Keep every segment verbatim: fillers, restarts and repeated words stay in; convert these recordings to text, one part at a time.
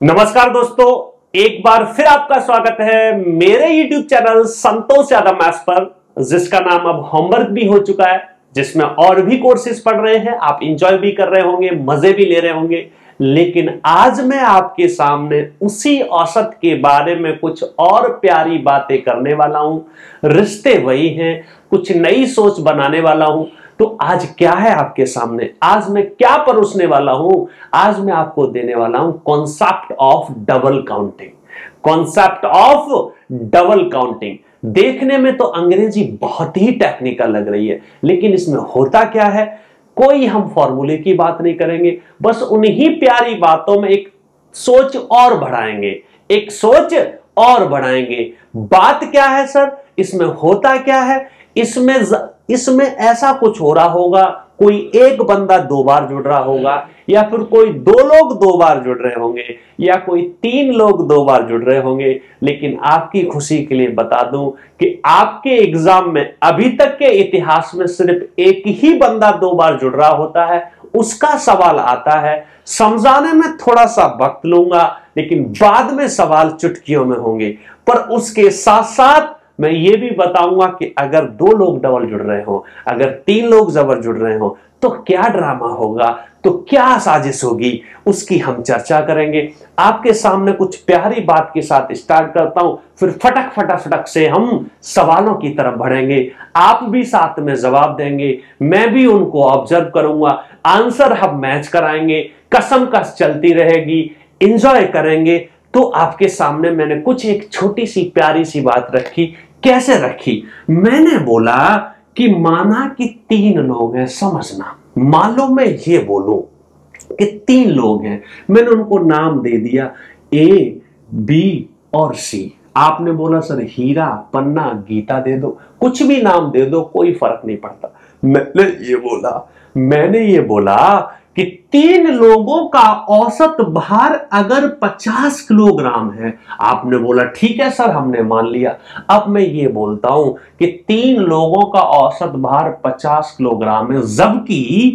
नमस्कार दोस्तों, एक बार फिर आपका स्वागत है मेरे YouTube channel Santosh Yadav maths पर, जिसका नाम अब होमवर्क भी हो चुका है, जिसमें और भी कोर्सेज पढ़ रहे हैं। आप एंजॉय भी कर रहे होंगे, मजे भी ले रहे होंगे। लेकिन आज मैं आपके सामने उसी औसत के बारे में कुछ और प्यारी बातें करने वाला हूं। रिश्ते वही हैं, कुछ नई सोच बनाने वाला हूं। तो आज क्या है आपके सामने, आज मैं क्या परोसने वाला हूं? आज मैं आपको देने वाला हूं concept of double counting. Concept of double counting देखने में तो अंग्रेजी बहुत ही टेक्निकल लग रही है, लेकिन इसमें होता क्या है? कोई हम फॉर्मूले की बात नहीं करेंगे, बस उन्हीं प्यारी बातों में एक सोच और बढ़ाएंगे, एक सोच और बढ़ाएंगे। बात क्या है सर? इसमें होता क्या है? इसमें इसमें ऐसा कुछ हो रहा होगा, कोई एक बंदा दो बार जुड़ रहा होगा, या फिर कोई दो लोग दो बार जुड़ रहे होंगे, या कोई तीन लोग दो बार जुड़ रहे होंगे। लेकिन आपकी खुशी के लिए बता दूं कि आपके एग्जाम में अभी तक के इतिहास में सिर्फ एक ही बंदा दो बार जुड़ रहा होता है। उसका सवाल आता है, समझाने में थोड़ा सा वक्त लूंगा, लेकिन बाद में सवाल चुटकियों में होंगे। पर उसके साथ साथ मैं ये भी बताऊंगा कि अगर दो लोग डबल जुड़ रहे हो, अगर तीन लोग जबर जुड़ रहे हो, तो क्या ड्रामा होगा, तो क्या साजिश होगी, उसकी हम चर्चा करेंगे। आपके सामने कुछ प्यारी बात के साथ स्टार्ट करता हूं, फिर फटक फटक फटक से हम सवालों की तरफ बढ़ेंगे। आप भी साथ में जवाब देंगे, मैं भी उनको ऑब्जर्व करूंगा, आंसर हम मैच कराएंगे, कसम कस चलती रहेगी, एंजॉय करेंगे। तो आपके सामने मैंने कुछ एक छोटी सी प्यारी सी बात रखी। कैसे रखी? मैंने बोला कि माना कि तीन लोग हैं, समझना। मान लो मैं ये बोलूं कि तीन लोग हैं, मैंने उनको नाम दे दिया ए, बी और सी। आपने बोला सर हीरा, पन्ना, गीता दे दो, कुछ भी नाम दे दो, कोई फर्क नहीं पड़ता। मैंने ये बोला मैंने ये बोला कि तीन लोगों का औसत भार अगर पचास किलोग्राम है। आपने बोला ठीक है सर, हमने मान लिया। अब मैं ये बोलता हूं कि तीन लोगों का औसत भार पचास किलोग्राम है, जबकि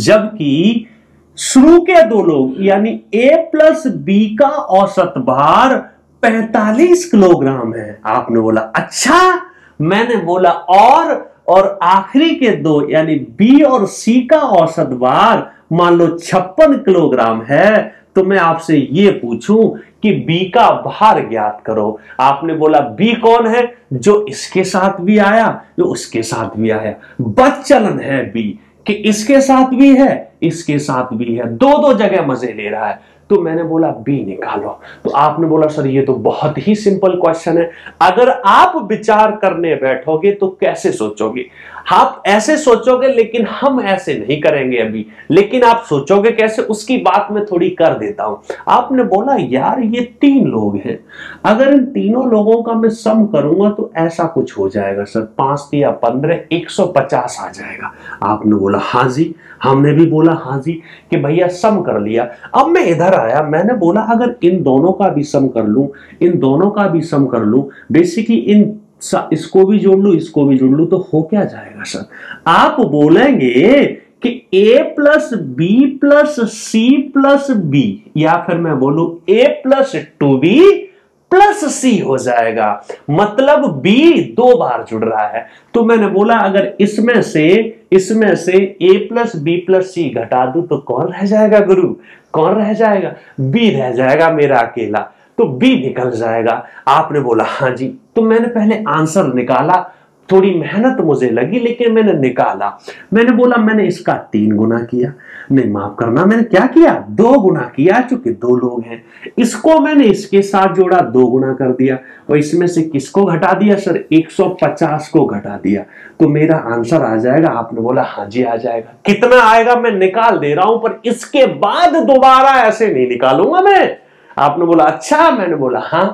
जबकि शुरू के दो लोग यानी ए प्लस बी का औसत भार पैंतालीस किलोग्राम है। आपने बोला अच्छा। मैंने बोला और और आखिरी के दो यानी बी और सी का औसत भार मान लो छप्पन किलोग्राम है। तो मैं आपसे ये पूछूं कि बी का भार ज्ञात करो। आपने बोला बी कौन है? जो इसके साथ भी आया, जो उसके साथ भी आया। बदचलन है बी कि इसके साथ भी है, इसके साथ भी है, दो दो जगह मजे ले रहा है। तो मैंने बोला बी निकालो। तो आपने बोला सर ये तो बहुत ही सिंपल क्वेश्चन है। अगर आप विचार करने बैठोगे तो कैसे सोचोगे? आप ऐसे सोचोगे, लेकिन हम ऐसे नहीं करेंगे अभी। लेकिन आप सोचोगे कैसे, उसकी बात मैं थोड़ी कर देता हूं। आपने बोला यार ये तीन लोग हैं, अगर इन तीनों लोगों का मैं सम करूंगा तो ऐसा कुछ हो जाएगा सर, पांच या पंद्रह, एक सौ पचास आ जाएगा। आपने बोला हाँ जी। हमने भी बोला हाँ जी कि भैया सम कर लिया। अब मैं इधर आया, मैंने बोला अगर इन दोनों का भी सम कर लूं, इन दोनों का भी सम कर लूं, बेसिकली इन इसको भी जोड़ लूं, इसको भी जोड़ लूं, तो हो क्या जाएगा सर? आप बोलेंगे कि a plus B plus C plus B, या फिर मैं बोलूं a plus two B plus C हो जाएगा। मतलब b दो बार जुड़ रहा है। तो मैंने बोला अगर इसमें से इसमें से a plus B plus C घटा दूं तो कौन रह जाएगा गुरु? कौन रह जाएगा? b रह जाएगा मेरा अकेला। तो b निकल जाएगा। आपने बोला हाँ जी। तो मैंने पहले आंसर निकाला, थोड़ी मेहनत मुझे लगी, लेकिन मैंने निकाला। मैंने बोला मैंने इसका तीन गुना किया, नहीं माफ करना, मैंने क्या किया? दो गुना किया, चूंकि दो लोग हैं। इसको मैंने इसके साथ जोड़ा, दो गुना कर दिया, और इसमें से किसको घटा दिया सर? एक सौ पचास को घटा दिया। तो मेरा आंसर आ जाएगा। आपने बोला हाँ जी आ जाएगा। कितना आएगा मैं निकाल दे रहा हूं, पर इसके बाद दोबारा ऐसे नहीं निकालूंगा मैं। आपने बोला अच्छा। मैंने बोला हाँ।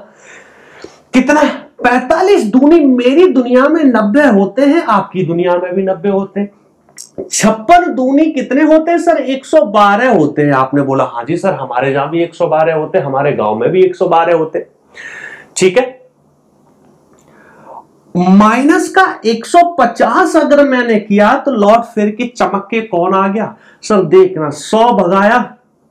कितना? पैंतालीस दूनी मेरी दुनिया में नब्बे होते हैं, आपकी दुनिया में भी नब्बे होते हैं। छप्पन दूनी कितने होते हैं सर? एक सौ बारह होते हैं। आपने बोला हाँ जी सर, हमारे जहां भी एक सौ बारह होते हैं, हमारे गांव में भी एक सौ बारह होते। ठीक है। माइनस का एक सौ पचास अगर मैंने किया तो लौट फिर के चमक के कौन आ गया सर? देखना, सौ भगाया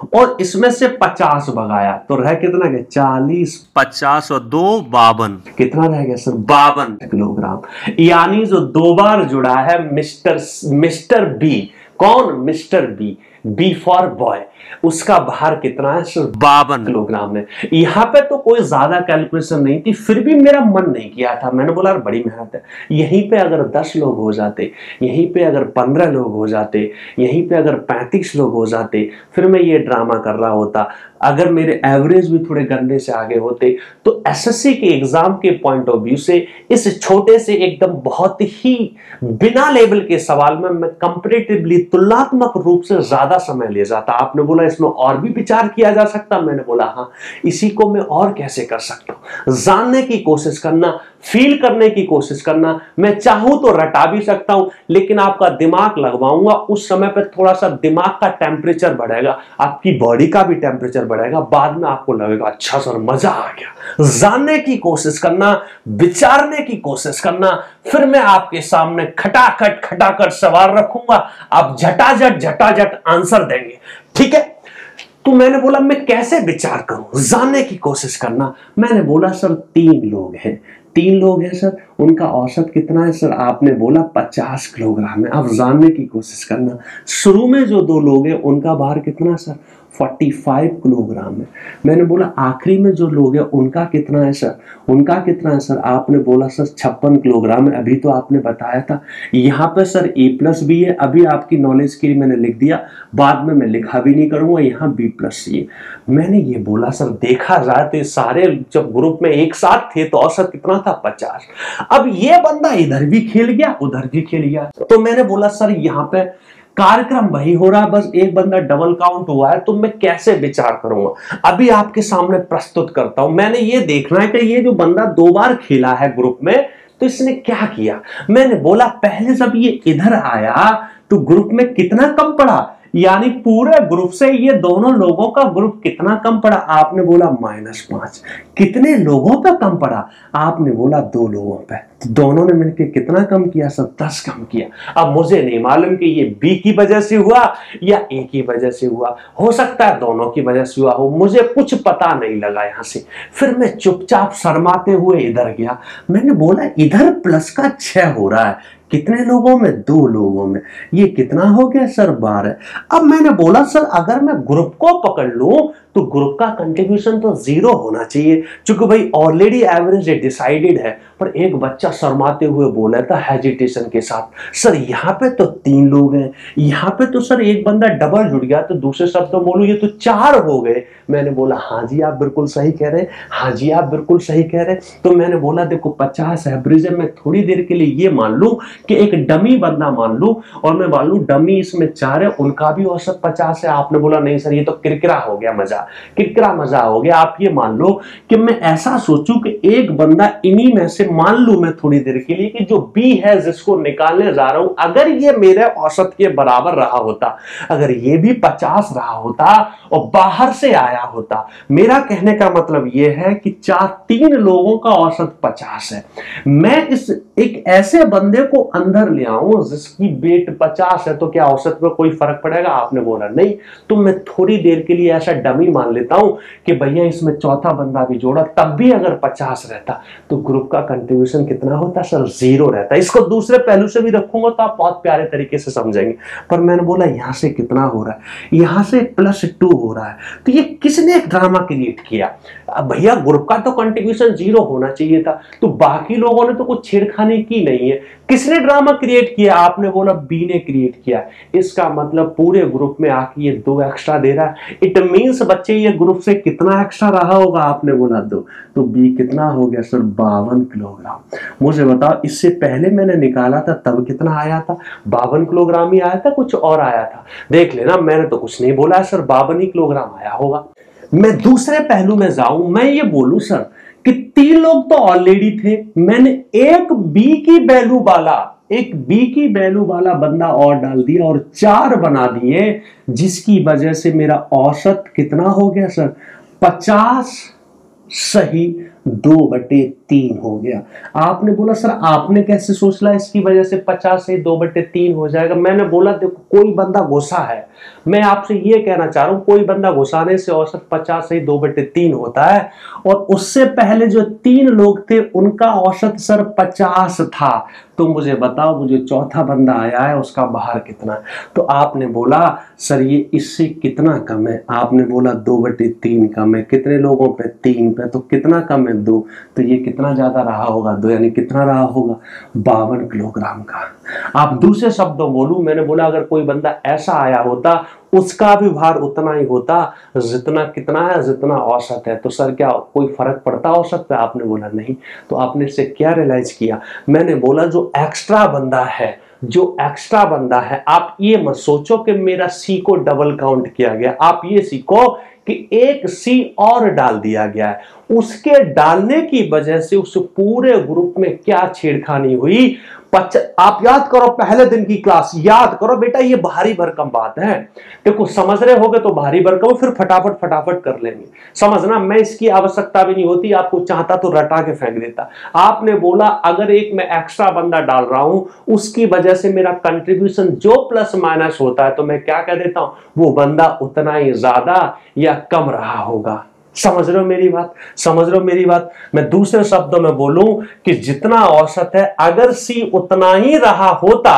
और इसमें से पचास भगाया तो रह कितना गया, चालीस, पचास और दो बावन, कितना रह गया सर, बावन किलोग्राम। यानी जो दो बार जुड़ा है मिस्टर मिस्टर बी, कौन, mister B, B for boy, उसका भार कितना है सर, बावन किलोग्राम है। यहां पे तो कोई ज्यादा कैलकुलेशन नहीं थी, फिर भी मेरा मन नहीं किया था, मैंने बोला बड़ी मेहनत है, यहीं पे अगर दस लोग हो जाते, यहीं पे अगर पंद्रह लोग हो जाते, यहीं पे अगर पैंतीस लोग हो जाते, फिर मैं ये ड्रामा कर रहा होता। अगर मेरे एवरेज भी थोड़े गंदे से आगे होते तो एसएससी के एग्जाम के पॉइंट ऑफ व्यू से इस छोटे से एकदम बहुत ही बिना लेवल के सवाल में मैं कंपैरेटिवली तुलनात्मक रूप से ज्यादा समय ले जाता। आपने बोला इसमें और भी विचार किया जा सकता, मैंने बोला हाँ, इसी को मैं और कैसे कर सकता हूं, जानने की कोशिश करना, फील करने की कोशिश करना। मैं चाहूं तो रटा भी सकता हूं, लेकिन आपका दिमाग लगवाऊंगा, उस समय पर थोड़ा सा दिमाग का टेम्परेचर बढ़ेगा, आपकी बॉडी का भी टेम्परेचर बढ़ेगा, बाद में आपको लगेगा अच्छा सर मजा आ गया। जानने की कोशिश करना, विचारने की कोशिश करना, फिर मैं आपके सामने खटाखट खटाखट सवाल रखूंगा, आप झटाझट झटाझट आंसर देंगे, ठीक है। तो मैंने बोला मैं कैसे विचार करूं, जानने की कोशिश करना। मैंने बोला सर तीन लोग हैं, तीन लोग हैं सर, उनका औसत कितना है सर, आपने बोला पचास किलोग्राम है। अब जानने की कोशिश करना, शुरू में जो दो लोग हैं उनका भार कितना सर, पैंतालीस किलोग्राम है। मैंने बोला आखिरी में जो लोग हैं उनका कितना है सर, उनका कितना है सर, आपने बोला सर छप्पन किलोग्राम है। अभी तो आपने बताया था यहाँ पे सर ए प्लस बी है, अभी आपकी नॉलेज के लिए मैंने लिख दिया, बाद में मैं लिखा भी नहीं करूंगा, यहाँ बी प्लस सी है। मैंने ये बोला सर देखा जाए तो सारे जब ग्रुप में एक साथ थे तो औसत कितना था, पचास। अब ये बंदा इधर भी खेल गया उधर भी खेल गया, तो मैंने बोला सर यहाँ पे कार्यक्रम वही हो रहा है, बस एक बंदा डबल काउंट हुआ है, तो मैं कैसे विचार करूंगा। अभी आपके सामने प्रस्तुत करता हूं। मैंने ये देखना है कि ये जो बंदा दो बार खेला है ग्रुप में तो इसने क्या किया। मैंने बोला पहले जब ये इधर आया तो ग्रुप में कितना कम पड़ा, यानी पूरे ग्रुप से ये दोनों लोगों का ग्रुप कितना कम पड़ा, आपने बोला माइनस पांच। कितने लोगों पे कम पड़ा, आपने बोला दो लोगों पे। तो दोनों ने मिलकर कितना कम किया, सब दस कम किया। अब मुझे नहीं मालूम कि ये बी की वजह से हुआ या ए की वजह से हुआ, हो सकता है दोनों की वजह से हुआ हो, मुझे कुछ पता नहीं लगा यहां से। फिर मैं चुपचाप शर्माते हुए इधर गया, मैंने बोला इधर प्लस का छह हो रहा है, कितने लोगों में, दो लोगों में, ये कितना हो गया सर, बारह। अब मैंने बोला सर अगर मैं ग्रुप को पकड़ लूं तो ग्रुप का कंट्रीब्यूशन तो जीरो होना चाहिए, क्योंकि भाई ऑलरेडी एवरेज डिसाइडेड है। पर एक बच्चा शर्माते हुए बोला था हेजिटेशन के साथ, सर यहाँ पे तो तीन लोग हैं, यहाँ पे तो सर एक बंदा डबल जुड़ गया, तो दूसरे शब्द तो बोलूं ये तो चार हो गए। मैंने बोला हाँ जी आप बिल्कुल सही कह रहे हैं, हाँ जी आप बिल्कुल सही कह रहे हैं। तो मैंने बोला देखो पचास एवरेज है, मैं थोड़ी देर के लिए ये मान लूं कि एक डमी बंदा मान लूं, और मैं मान लूं डमी इसमें चार है, उनका भी औसत पचास है। आपने बोला नहीं सर ये तो किरकिरा हो गया, मजा किरकिरा मजा हो गया। आप ये मान लो कि मैं ऐसा सोचूं कि एक बंदा इन्हीं में से मान लूं मैं थोड़ी देर के लिए कि जो बी है जिसको निकालने जा रहा हूं, अगर ये मेरे औसत के बराबर रहा होता, अगर ये भी पचास रहा होता और बाहर से आया होता, मेरा कहने का मतलब यह है कि चार तीन लोगों का औसत पचास है, मैं इस एक ऐसे बंदे को अंदर ले आऊं जिसकी वेट पचास है, तो क्या औसत में कोई फर्क पड़ेगा। आपने बोला नहीं, तो मैं थोड़ी देर के लिए ऐसा डमी मान लेता हूं कि भैया इसमें चौथा बंदा भी जोड़ा, तब भी अगर पचास रहता तो ग्रुप का कंट्रीब्यूशन कितना होता सर, जीरो रहता। इसको दूसरे पहलू से भी रखूंगा तो आप बहुत प्यारे तरीके से समझेंगे। पर मैंने बोला यहां से कितना हो रहा है, यहां से प्लस टू हो रहा है, तो ये किसने ड्रामा क्रिएट किया। भैया ग्रुप का तो कंट्रीब्यूशन जीरो होना चाहिए था, तो बाकी लोगों ने तो कुछ छेड़खानी की नहीं है, किसने ड्रामा क्रिएट किया। आपने बोला बी ने क्रिएट किया। इसका मतलब पूरे ग्रुप में आके ये दो एक्स्ट्रा दे रहा है, इट मींस बच्चे ये ग्रुप से कितना एक्स्ट्रा रहा होगा। आपने बोला दो, तो बी कितना हो गया सर, बावन किलोग्राम। मुझे बताओ इससे पहले मैंने निकाला था तब कितना आया था, बावन किलोग्राम ही आया था, कुछ और आया था। देख लेना, मैंने तो कुछ नहीं बोला सर, बावन ही किलोग्राम आया होगा। मैं दूसरे पहलू में जाऊं, मैं ये बोलूं सर कि तीन लोग तो ऑलरेडी थे, मैंने एक बी की वैल्यू वाला एक बी की वैल्यू वाला बंदा और डाल दिया और चार बना दिए, जिसकी वजह से मेरा औसत कितना हो गया सर, पचास सही दो बटे तीन हो गया। आपने बोला सर आपने कैसे सोच लिया इसकी वजह से पचास से दो बटे तीन हो जाएगा। मैंने बोला देखो कोई बंदा घुसा है, मैं आपसे ये कहना चाह रहा हूं, कोई बंदा घुसाने से औसत पचास से दो बटे तीन होता है, और उससे पहले जो तीन लोग थे उनका औसत सर पचास था। तो मुझे बताओ, मुझे चौथा बंदा आया है, उसका बाहर कितना है? तो आपने बोला सर ये इससे कितना कम है? आपने बोला दो बटे तीन कम है। कितने लोगों पे? तीन पे। तो कितना कम है? दो। तो ये कितना ज्यादा रहा होगा? दो। यानी कितना रहा होगा? बावन किलोग्राम का। आप दूसरे शब्दों बोलूं, मैंने बोला अगर कोई बंदा ऐसा आया होता, उसका भी भार उतना ही होता जितना कितना है, जितना औसत है। तो सर क्या कोई फर्क पड़ता औसत पे? आपने बोला नहीं। तो आपने इससे क्या रियलाइज किया? मैंने बोला जो एक्स्ट्रा बंदा है, जो एक्स्ट्रा बंदा है, आप ये मत सोचो कि मेरा सी को डबल काउंट किया गया। आप ये सीखो कि एक सी और डाल दिया गया है। उसके डालने की वजह से उस पूरे ग्रुप में क्या छेड़खानी हुई? पच... आप याद करो पहले दिन की क्लास, याद करो बेटा, ये भारी भरकम बात है। देखो समझ रहे होगे तो भारी भरकम, फिर फटाफट फटाफट कर लेंगे। समझना, मैं इसकी आवश्यकता भी नहीं होती, आपको चाहता तो रटा के फेंक देता। आपने बोला अगर एक मैं एक्स्ट्रा बंदा डाल रहा हूं, उसकी वजह से मेरा कंट्रीब्यूशन जो प्लस माइनस होता है, तो मैं क्या कह देता हूं? वो बंदा उतना ही ज्यादा या कम रहा होगा। समझ रहे हो मेरी बात? समझ रहे हो मेरी बात? मैं दूसरे शब्दों में बोलूं कि जितना औसत है, अगर सी उतना ही रहा होता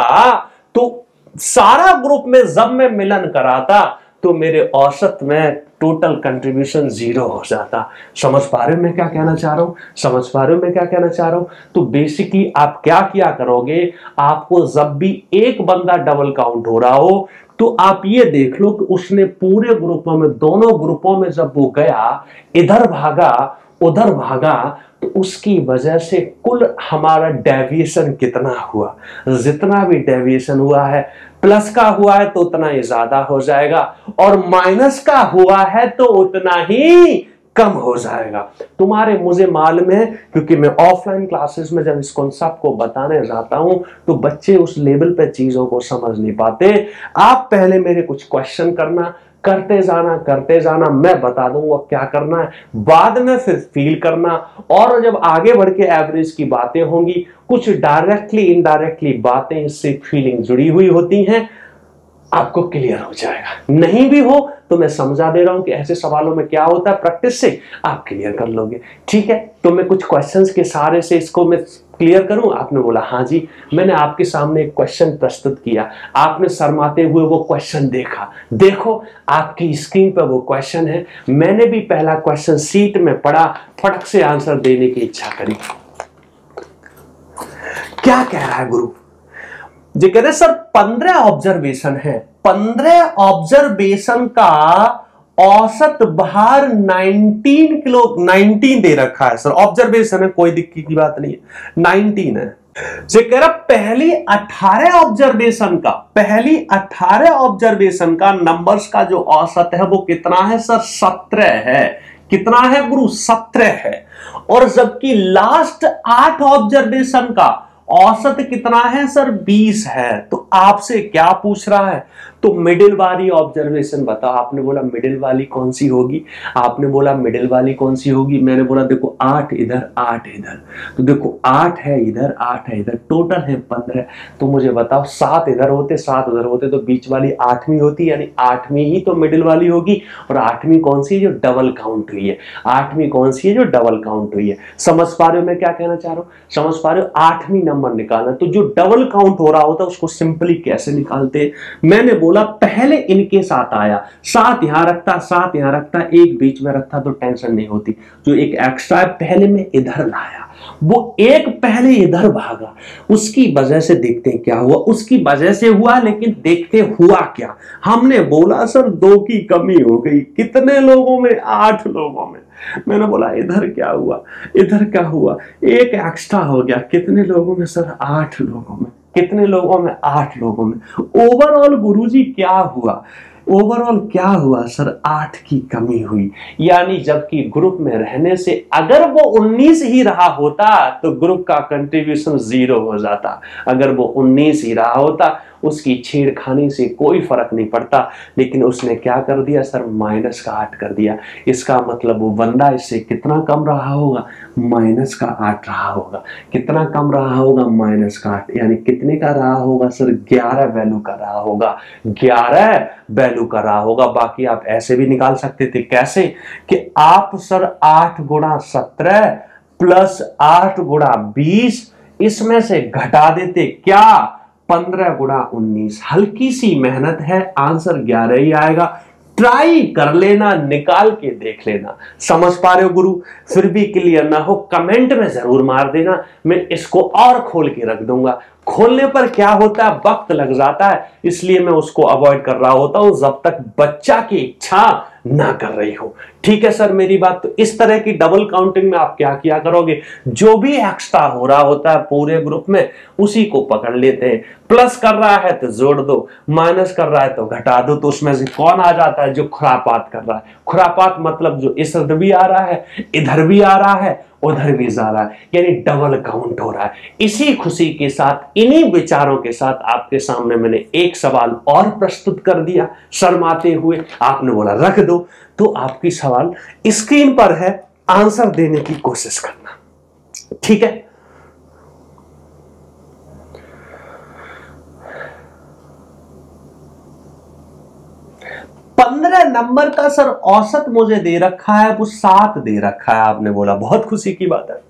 तो सारा ग्रुप में जब मैं मिलन कराता तो मेरे औसत में टोटल कंट्रीब्यूशन जीरो हो जाता। समझ पा रहे हो मैं क्या कहना चाह रहा हूं? समझ पा रहे हो मैं क्या कहना चाह रहा हूं? तो बेसिकली आप क्या किया करोगे, आपको जब भी एक बंदा डबल काउंट हो रहा हो, तो आप ये देख लो कि उसने पूरे ग्रुपों में, दोनों ग्रुपों में जब वो गया, इधर भागा उधर भागा, तो उसकी वजह से कुल हमारा डेविएशन कितना हुआ? जितना भी डेविएशन हुआ है, प्लस का हुआ है तो उतना ही ज्यादा हो जाएगा, और माइनस का हुआ है तो उतना ही कम हो जाएगा। तुम्हारे मुझे मालूम है, क्योंकि मैं ऑफलाइन क्लासेस में जब इस कॉन्सेप्ट को बताने जाता हूं तो बच्चे उस लेवल पे चीजों को समझ नहीं पाते। आप पहले मेरे कुछ क्वेश्चन करना, करते जाना करते जाना, मैं बता दूंगा क्या करना है, बाद में फिर फील करना, और जब आगे बढ़ के एवरेज की बातें होंगी, कुछ डायरेक्टली इनडायरेक्टली बातें इससे फीलिंग जुड़ी हुई होती हैं, आपको क्लियर हो जाएगा। नहीं भी हो तो मैं समझा दे रहा हूं कि ऐसे सवालों में क्या होता है, प्रैक्टिस से आप क्लियर कर लोगे। ठीक है, तो मैं कुछ क्वेश्चंस के सहारे से इसको मैं क्लियर करूं। आपने बोला हाँ जी। मैंने आपके सामने एक क्वेश्चन प्रस्तुत किया, आपने शर्माते हुए वो क्वेश्चन देखा। देखो आपकी स्क्रीन पर वो क्वेश्चन है। मैंने भी पहला क्वेश्चन सीट में पढ़ा, फटक से आंसर देने की इच्छा करी। क्या कह रहा है गुरु जी? कह रहे सर पंद्रह ऑब्जर्वेशन है, पंद्रह ऑब्जर्वेशन का औसत भार नाइनटीन किलो, नाइनटीन दे रखा है सर। ऑब्जर्वेशन है, कोई दिक्कत की बात नहीं है, नाइनटीन है। जे कह रहा पहली अठारह ऑब्जर्वेशन का, पहली अठारह ऑब्जर्वेशन का नंबर्स का जो औसत है वो कितना है सर? सत्रह है। कितना है गुरु? सत्रह है। और जबकि लास्ट आठ ऑब्जर्वेशन का औसत कितना है सर? बीस है। तो आपसे क्या पूछ रहा है? तो मिडिल वाली ऑब्जर्वेशन बताओ। आपने बोला मिडिल वाली कौन सी होगी? आपने बोला मिडिल वाली कौन सी होगी? मैंने बोला देखो आठ इधर आठ इधर, तो देखो आठ है इधर आठ है इधर, टोटल है पंद्रह। तो मुझे बताओ सात इधर होते सात उधर होते तो बीच वाली आठवीं होती, यानी आठवीं ही तो मिडिल वाली होगी। और आठवीं कौन सी है? जो डबल काउंट हुई है। आठवीं कौन सी है? जो डबल काउंट हुई है। समझ पा रहे हो मैं क्या कहना चाह रहा हूं? समझ पा रहे हो? आठवीं नंबर निकालना, तो जो डबल काउंट हो रहा होता है उसको सिंपली कैसे निकालते? मैंने बोला पहले इनके साथ आया, सात यहां रखता, सात यहां रखता, एक बीच में रखता तो टेंशन नहीं होती। जो एक एक्स्ट्रा पहले में इधर लाया, वो एक पहले इधर भागा, उसकी वजह से देखते हैं क्या हुआ। उसकी वजह से हुआ, लेकिन देखते हुआ क्या। हमने बोला सर दो की कमी हो गई। कितने लोगों में? आठ लोगों में। मैंने बोला इधर क्या हुआ, इधर क्या हुआ, एक एक्स्ट्रा हो गया। कितने लोगों में सर? आठ लोगों में। कितने लोगों में? आठ लोगों में। ओवरऑल गुरुजी क्या हुआ? ओवरऑल क्या हुआ सर? आठ की कमी हुई। यानी जबकि ग्रुप में रहने से अगर वो उन्नीस ही रहा होता तो ग्रुप का कंट्रीब्यूशन जीरो हो जाता। अगर वो उन्नीस ही रहा होता, उसकी छेड़खानी से कोई फर्क नहीं पड़ता, लेकिन उसने क्या कर दिया सर, माइनस का आठ कर दिया। इसका मतलब वो बंदा इससे कितना कम रहा होगा, माइनस का आठ रहा होगा। कितना कम रहा होगा, माइनस का आठ, यानी कितने का रहा होगा सर, ग्यारह वैल्यू का रहा होगा, ग्यारह वैल्यू का रहा होगा। बाकी आप ऐसे भी निकाल सकते थे, कैसे कि आप सर आठ गुणा सत्रह प्लस आठ गुणा बीस, इसमें से घटा देते क्या, पंद्रह गुणा उन्नीस। हल्की सी मेहनत है, आंसर ग्यारह ही आएगा। ट्राई कर लेना, निकाल के देख लेना। समझ पा रहे हो गुरु? फिर भी क्लियर ना हो कमेंट में जरूर मार देना, मैं इसको और खोल के रख दूंगा। खोलने पर क्या होता है, वक्त लग जाता है, इसलिए मैं उसको अवॉइड कर रहा होता हूं जब तक बच्चा की इच्छा ना कर रही हो। ठीक है सर मेरी बात? तो इस तरह की डबल काउंटिंग में आप क्या किया करोगे, जो भी एक्स्ट्रा हो रहा होता है पूरे ग्रुप में उसी को पकड़ लेते हैं। प्लस कर रहा है तो जोड़ दो, माइनस कर रहा है तो घटा दो। तो उसमें से कौन आ जाता है, जो खुरापात कर रहा है। खुरापात मतलब जो इधर भी आ रहा है, इधर भी आ रहा है, उधर भी जा रहा है, यानी डबल काउंट हो रहा है। इसी खुशी के साथ, इन्हीं विचारों के साथ आपके सामने मैंने एक सवाल और प्रस्तुत कर दिया शर्माते हुए। आपने बोला रख दो, तो आपकी सवाल स्क्रीन पर है, आंसर देने की कोशिश करना। ठीक है, पंद्रह नंबर का सर औसत मुझे दे रखा है, वो सात दे रखा है। आपने बोला बहुत खुशी की बात है।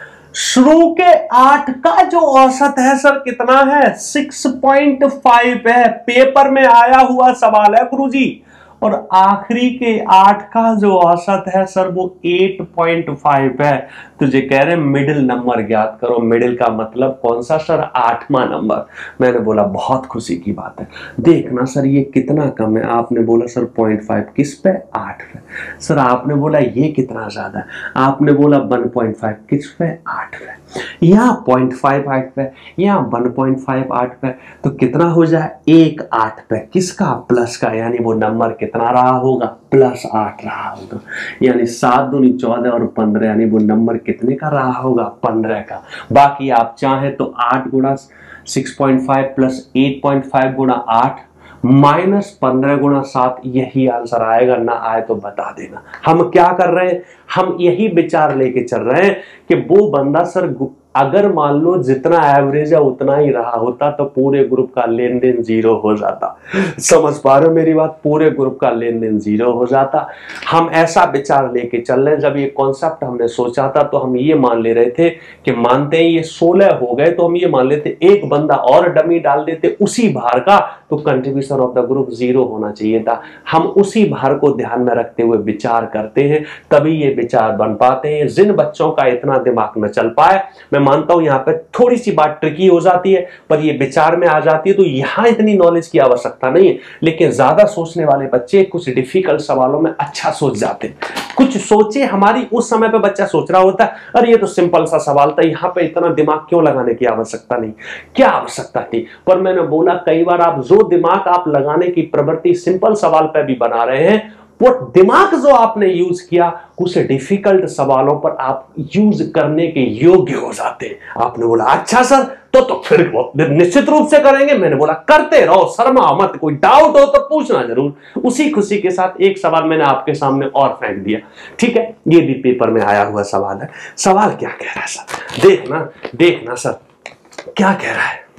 शुरू के आठ का जो औसत है सर कितना है, सिक्स पॉइंट फाइव है। पेपर में आया हुआ सवाल है गुरुजी। और आखिरी के आठ का जो औसत है सर वो एट पॉइंट फाइव है। तुझे कह रहे मिडिल नंबर ज्ञात करो। मिडिल का मतलब कौन सा सर, आठवां नंबर। मैंने बोला बहुत खुशी की बात है। देखना सर ये कितना कम है। आपने बोला सर पॉइंट फाइव किस पे, आठ पे। सर आपने बोला ये कितना ज्यादा है। आपने बोला वन पॉइंट फाइव किस पे, आठ पे। यहाँ पॉइंट फाइव आठ पे, यहाँ वन पॉइंट फाइव आठ पे, तो कितना हो जाए, एक आठ पे। किसका, प्लस का, यानी वो नंबर कितना रहा होगा, प्लस आठ रहा होगा। यानी सात दूनी चौदह और पंद्रह, यानी वो नंबर कितने का रहा होगा, पंद्रह का। बाकी आप चाहे तो आठ गुणा six point five plus eight point five गुणा आठ माइनस पंद्रह गुणा सात, यही आंसर आएगा। ना आए तो बता देना। हम क्या कर रहे हैं, हम यही विचार लेके चल रहे हैं कि वो बंदा सर अगर मान लो जितना एवरेज है उतना ही रहा होता तो पूरे ग्रुप का लेन देन जीरो हो जाता। समझ पा रहे हो मेरी बात, पूरे ग्रुप का लेन देन जीरो हो जाता। हम ऐसा विचार लेके चल रहे हैं। जब ये कॉन्सेप्ट हमने सोचा था तो हम ये मान ले रहे थे कि मानते हैं ये सोलह हो गए तो हम ये मान लेते एक बंदा और डमी डाल देते उसी भार का, तो contribution of the group zero होना चाहिए था। हम उसी भार को ध्यान में रखते हुए विचार करते हैं, तभी ये विचार बन पाते हैं। जिन बच्चों का इतना दिमाग न चल पाए, मैं मानता हूं यहां पे थोड़ी सी बात ट्रिकी हो जाती है, पर ये विचार में आ जाती है, तो यहां इतनी नॉलेज की आवश्यकता नहीं है। लेकिन ज्यादा सोचने वाले बच्चे कुछ डिफिकल्ट सवालों में अच्छा सोच जाते हैं। कुछ सोचे हमारी उस समय पे बच्चा सोच रहा होता है, अरे ये तो सिंपल सा सवाल था, यहां पे इतना दिमाग क्यों लगाने की आवश्यकता नहीं, क्या आवश्यकता थी। पर मैंने बोला कई बार आप जो दिमाग आप लगाने की प्रवृत्ति सिंपल सवाल पे भी बना रहे हैं, वो दिमाग जो आपने यूज किया उस डिफिकल्ट सवालों पर आप यूज करने के योग्य हो जाते हैं। आपने बोला अच्छा सर, तो तो फिर निश्चित रूप से करेंगे। मैंने बोला करते रहो, शर्मा मत, कोई डाउट हो तो पूछना जरूर। उसी खुशी के साथ एक सवाल मैंने आपके सामने और फेंक दिया। ठीक है, ये भी पेपर में आया हुआ सवाल है। सवाल क्या कह रहा है सर, देखना देखना सर क्या कह रहा है।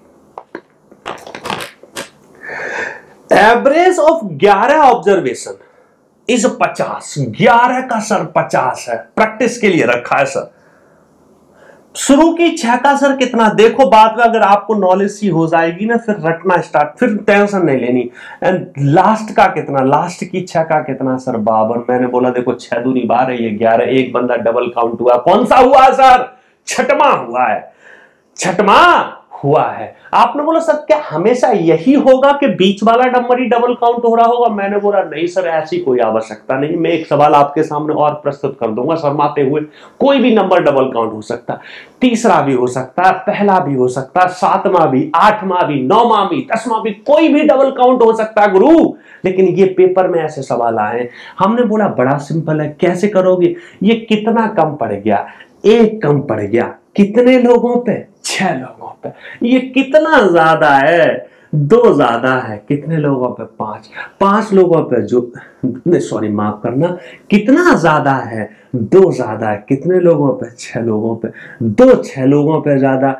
एवरेज ऑफ ग्यारह ऑब्जर्वेशन इज पचास। ग्यारह का सर पचास है, प्रैक्टिस के लिए रखा है सर। शुरू की छह का सर कितना, देखो बाद में अगर आपको नॉलेज सी हो जाएगी ना फिर रटना स्टार्ट, फिर टेंशन नहीं लेनी। एंड लास्ट का कितना, लास्ट की छह का कितना सर, बावन। मैंने बोला देखो छह दूनी बारह, ये ग्यारह, एक बंदा डबल काउंट हुआ। कौन सा हुआ सर, छठवां हुआ है, छठवां हुआ है। आपने बोला सर क्या हमेशा यही होगा कि बीच वाला नंबर ही डबल काउंट हो रहा होगा। मैंने बोला नहीं सर, ऐसी कोई आवश्यकता नहीं। मैं एक सवाल आपके सामने और प्रस्तुत कर दूंगा शर्माते हुए। कोई भी नंबर डबल काउंट हो सकता है, तीसरा भी हो सकता है, पहला भी हो सकता है, सातवां भी, आठवां भी, नौवां भी, दसवां भी, कोई भी डबल काउंट हो सकता है गुरु। लेकिन ये पेपर में ऐसे सवाल आए। हमने बोला बड़ा सिंपल है, कैसे करोगे। ये कितना कम पड़ गया, एक कम पड़ गया, कितने लोगों पे, छह लोगों पे। ये कितना ज्यादा है, दो ज्यादा है, कितने लोगों पे? पांच। पांच लोगों पे जो, सॉरी माफ करना, कितना ज्यादा है? दो ज्यादा है, कितने लोगों पे? छह लोगों पे। दो छह लोगों पे ज्यादा,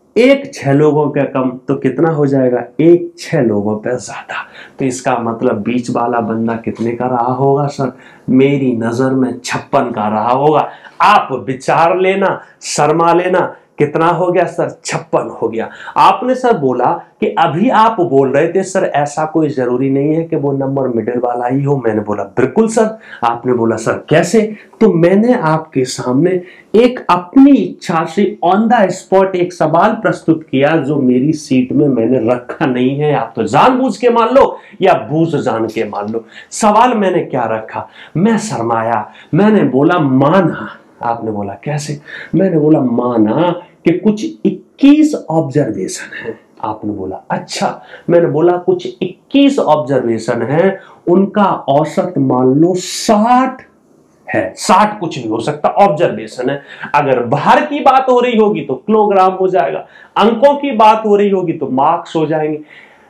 एक छह लोगों के कम, तो कितना हो जाएगा? एक छह लोगों पे ज्यादा। तो इसका मतलब बीच वाला बंदा कितने का रहा होगा सर? मेरी नजर में छप्पन का रहा होगा। आप विचार लेना, शर्मा लेना, कितना हो गया सर? छप्पन हो गया। आपने सर बोला कि अभी आप बोल रहे थे सर ऐसा कोई जरूरी नहीं है कि वो नंबर मिडिल वाला ही हो। मैंने बोला बिल्कुल सर। आपने बोला सर कैसे? तो मैंने आपके सामने एक अपनी इच्छा से ऑन द स्पॉट एक सवाल प्रस्तुत किया जो मेरी सीट में मैंने रखा नहीं है। आप तो जानबूझ के मान लो या बूझ जान के मान लो। सवाल मैंने क्या रखा? मैं शर्माया, मैंने बोला माना। आपने बोला कैसे? मैंने बोला माना कि कुछ इक्कीस ऑब्जर्वेशन है। आपने बोला अच्छा। मैंने बोला कुछ इक्कीस ऑब्जर्वेशन है, उनका औसत मान लो साठ है। साठ कुछ भी हो सकता, ऑब्जर्वेशन है। अगर बाहर की बात हो रही होगी तो किलोग्राम हो जाएगा, अंकों की बात हो रही होगी तो मार्क्स हो जाएंगे,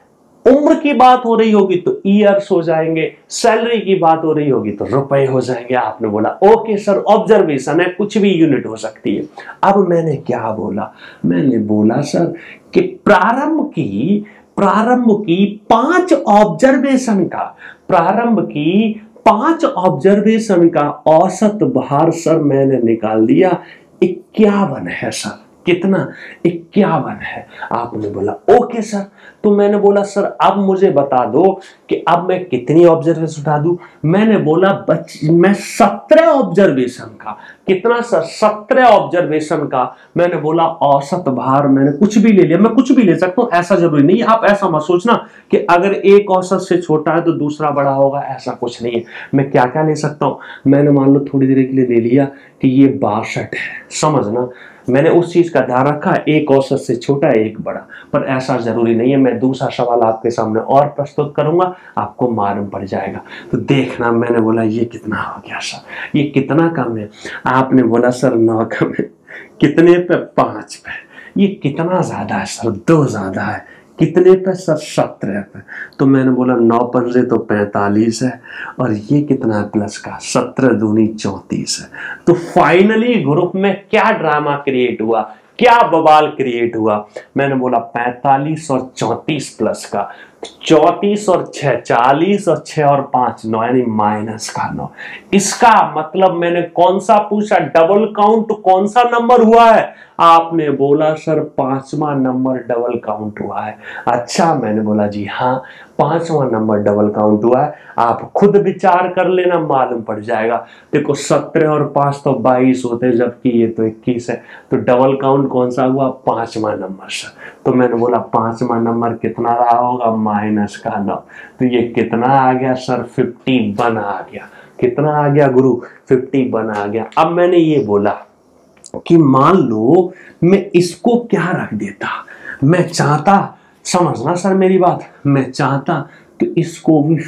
उम्र की बात हो रही होगी तो ईयर्स हो जाएंगे, सैलरी की बात हो रही होगी तो रुपए हो जाएंगे। आपने बोला ओके सर, ऑब्जर्वेशन है, कुछ भी यूनिट हो सकती है। अब मैंने क्या बोला? मैंने बोला सर कि प्रारंभ की प्रारंभ की पांच ऑब्जर्वेशन का प्रारंभ की पांच ऑब्जर्वेशन का औसत भार सर मैंने निकाल दिया, इक्यावन है सर। कितना? इक्यावन है। आपने बोला ओके सर। तो मैंने बोला सर अब मुझे बता दो कि अब मैं कितनी ऑब्जर्वेशन उठा दूं? मैंने बोला बच मैं सत्रह ऑब्जर्वेशन का। कितना सर? सत्रह ऑब्जर्वेशन का। मैंने बोला औसत भार, मैंने कुछ भी ले लिया, मैं कुछ भी ले सकता हूं, ऐसा जरूरी नहीं है। आप ऐसा मत सोचना कि अगर एक औसत से छोटा है तो दूसरा बड़ा होगा, ऐसा कुछ नहीं है। मैं क्या क्या ले सकता हूं? मैंने मान लो थोड़ी देर के लिए ले लिया कि ये बासठ है, समझना। मैंने उस चीज का ध्यान रखा, एक औसत से छोटा एक बड़ा, पर ऐसा जरूरी नहीं है। मैं दूसरा सवाल आपके सामने और प्रस्तुत करूंगा, आपको मालूम पड़ जाएगा। तो देखना। मैंने बोला ये कितना हो गया सर? ये कितना कम है? आपने बोला सर नौ कम है। कितने पे? पांच पे। ये कितना ज्यादा है सर? दो ज्यादा है। कितने पे सर? सत्रह पे। तो मैंने बोला नौ पंजे तो पैंतालीस है, और ये कितना है प्लस का? सत्रह दूनी चौंतीस है। तो फाइनली ग्रुप में क्या ड्रामा क्रिएट हुआ, क्या बवाल क्रिएट हुआ? मैंने बोला पैंतालीस और चौंतीस प्लस का, चौंतीस और छह चालीस, और छह और पांच नौ, यानी माइनस का नौ। इसका मतलब मैंने कौन सा पूछा? डबल काउंट कौन सा नंबर हुआ है? आपने बोला सर पांचवा नंबर डबल काउंट हुआ है। अच्छा, मैंने बोला जी हाँ, पांचवा नंबर डबल काउंट हुआ है। आप खुद विचार कर लेना, मालूम पड़ जाएगा। देखो सत्रह और पांच तो बाईस होते, जबकि ये तो इक्कीस है। तो डबल काउंट कौन सा हुआ? पांचवा नंबर सर। तो मैंने बोला पांचवा नंबर कितना रहा होगा? माइनस का नौ। तो ये कितना आ गया सर? फिफ्टी वन आ गया। कितना आ गया गुरु? फिफ्टी वन आ गया। अब मैंने ये बोला कि मान लो मैं इसको क्या रख देता, मैं चाहता, समझना सर मेरी बात, मैं चाहता तो इसको भी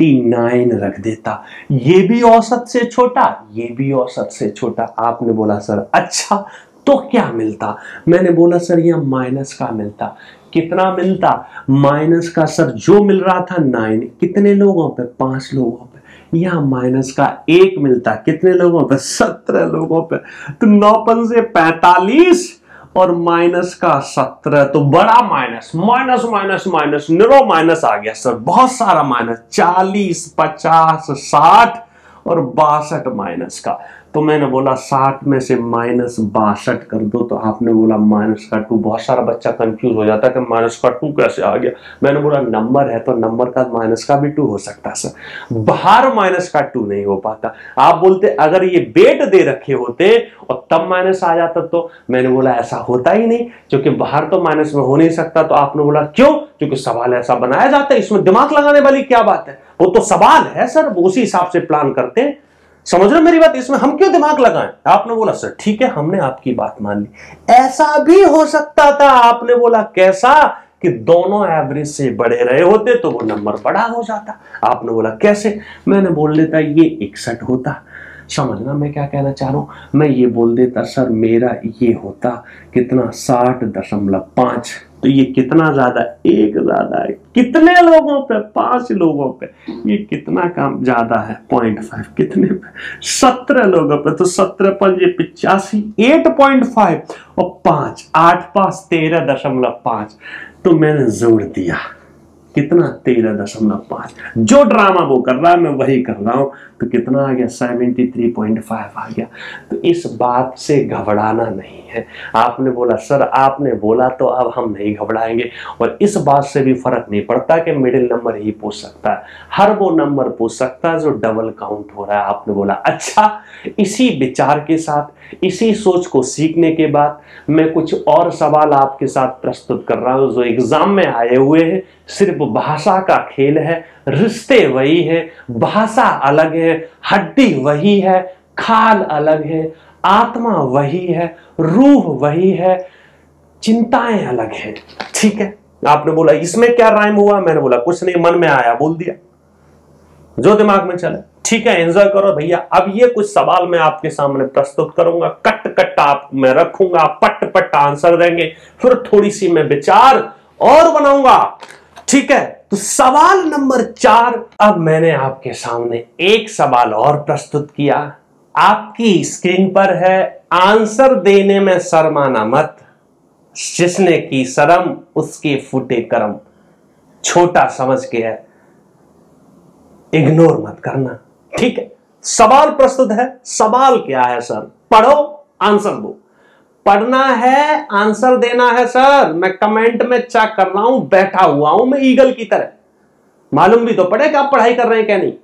उनसठ रख देता। ये भी औसत से छोटा, ये भी औसत से छोटा। आपने बोला सर अच्छा, तो क्या मिलता? मैंने बोला सर यह माइनस का मिलता। कितना मिलता? माइनस का सर जो मिल रहा था नाइन। कितने लोगों पे? पांच लोगों पे। यहां माइनस का एक मिलता। कितने लोगों पे? सत्रह लोगों पे। तो नौपन से पैंतालीस और माइनस का सत्रह, तो बड़ा माइनस, माइनस माइनस माइनस निरो माइनस आ गया सर, बहुत सारा माइनस। चालीस, पचास, साठ और बासठ माइनस का। तो मैंने बोला साठ में से माइनस बासठ कर दो। तो आपने बोला माइनस का टू। बहुत सारा बच्चा कंफ्यूज हो जाता है कि माइनस का टू कैसे आ गया। मैंने बोला नंबर है तो नंबर का माइनस का भी टू हो सकता है सर, बाहर माइनस का टू नहीं हो पाता। आप बोलते अगर ये बेट दे रखे होते और तब माइनस आ जाता, तो मैंने बोला ऐसा होता ही नहीं, क्योंकि बाहर तो माइनस में हो नहीं सकता। तो आपने बोला क्यों? क्योंकि सवाल ऐसा बनाया जाता है, इसमें दिमाग लगाने वाली क्या बात है? वो तो सवाल है सर, वो उसी हिसाब से प्लान करते हैं। समझ रहे मेरी बात? इसमें हम क्यों दिमाग लगाएं? आपने बोला सर ठीक है, हमने आपकी बात मान ली। ऐसा भी हो सकता था। आपने बोला कैसा? कि दोनों एवरेज से बड़े रहे होते तो वो नंबर बड़ा हो जाता। आपने बोला कैसे? मैंने बोल देता ये इकसठ होता। समझना मैं क्या कहना चाह रहा हूं? मैं ये बोल देता सर मेरा ये होता कितना? साठ दशमलव पांच। तो ये कितना ज्यादा, एक ज्यादा है। कितने लोगों पे? पांच लोगों पे। ये कितना काम ज्यादा है? Point five. कितने पे? सत्रह लोगों पे। तो सत्रह पंजे पिचासी, एट पॉइंट फाइव और पांच, आठ पांच तेरह दशमलव पांच। तो मैंने जोड़ दिया कितना? तेरह दशमलव पांच। जो ड्रामा वो कर रहा है मैं वही कर रहा हूं, तो कितना आ गया? सेवेंटी थ्री पॉइंट फाइव आ गया। तो इस बात से घबराना नहीं है। आपने बोला सर आपने बोला तो अब हम नहीं घबराएंगे, और इस बात से भी फर्क नहीं पड़ता कि मिडिल नंबर ही पूछ सकता है, हर वो नंबर पूछ सकता है जो डबल काउंट हो रहा है। आपने बोला अच्छा। इसी विचार के साथ, इसी सोच को सीखने के बाद मैं कुछ और सवाल आपके साथ प्रस्तुत कर रहा हूं जो एग्जाम में आए हुए हैं। सिर्फ भाषा का खेल है, रिश्ते वही है, भाषा अलग है, हड्डी वही है, खाल अलग है, आत्मा वही है, रूह वही है, चिंताएं अलग है। ठीक है। आपने बोला इसमें क्या राइम हुआ? मैंने बोला कुछ नहीं, मन में आया बोल दिया, जो दिमाग में चले। ठीक है, एंजॉय करो भैया। अब ये कुछ सवाल मैं आपके सामने प्रस्तुत करूंगा, कट कट आप मैं रखूंगा, पट पट आंसर देंगे, फिर थोड़ी सी मैं विचार और बनाऊंगा। ठीक है। तो सवाल नंबर चार, अब मैंने आपके सामने एक सवाल और प्रस्तुत किया, आपकी स्क्रीन पर है। आंसर देने में शर्माना मत, जिसने की शर्म उसके फूटे कर्म। छोटा समझ के है, इग्नोर मत करना। ठीक है। सवाल प्रस्तुत है। सवाल क्या है सर? पढ़ो, आंसर दो। पढ़ना है, आंसर देना है सर। मैं कमेंट में चेक कर रहा हूं, बैठा हुआ हूं मैं ईगल की तरह। मालूम भी तो पड़े कि आप पढ़ाई कर रहे हैं क्या नहीं।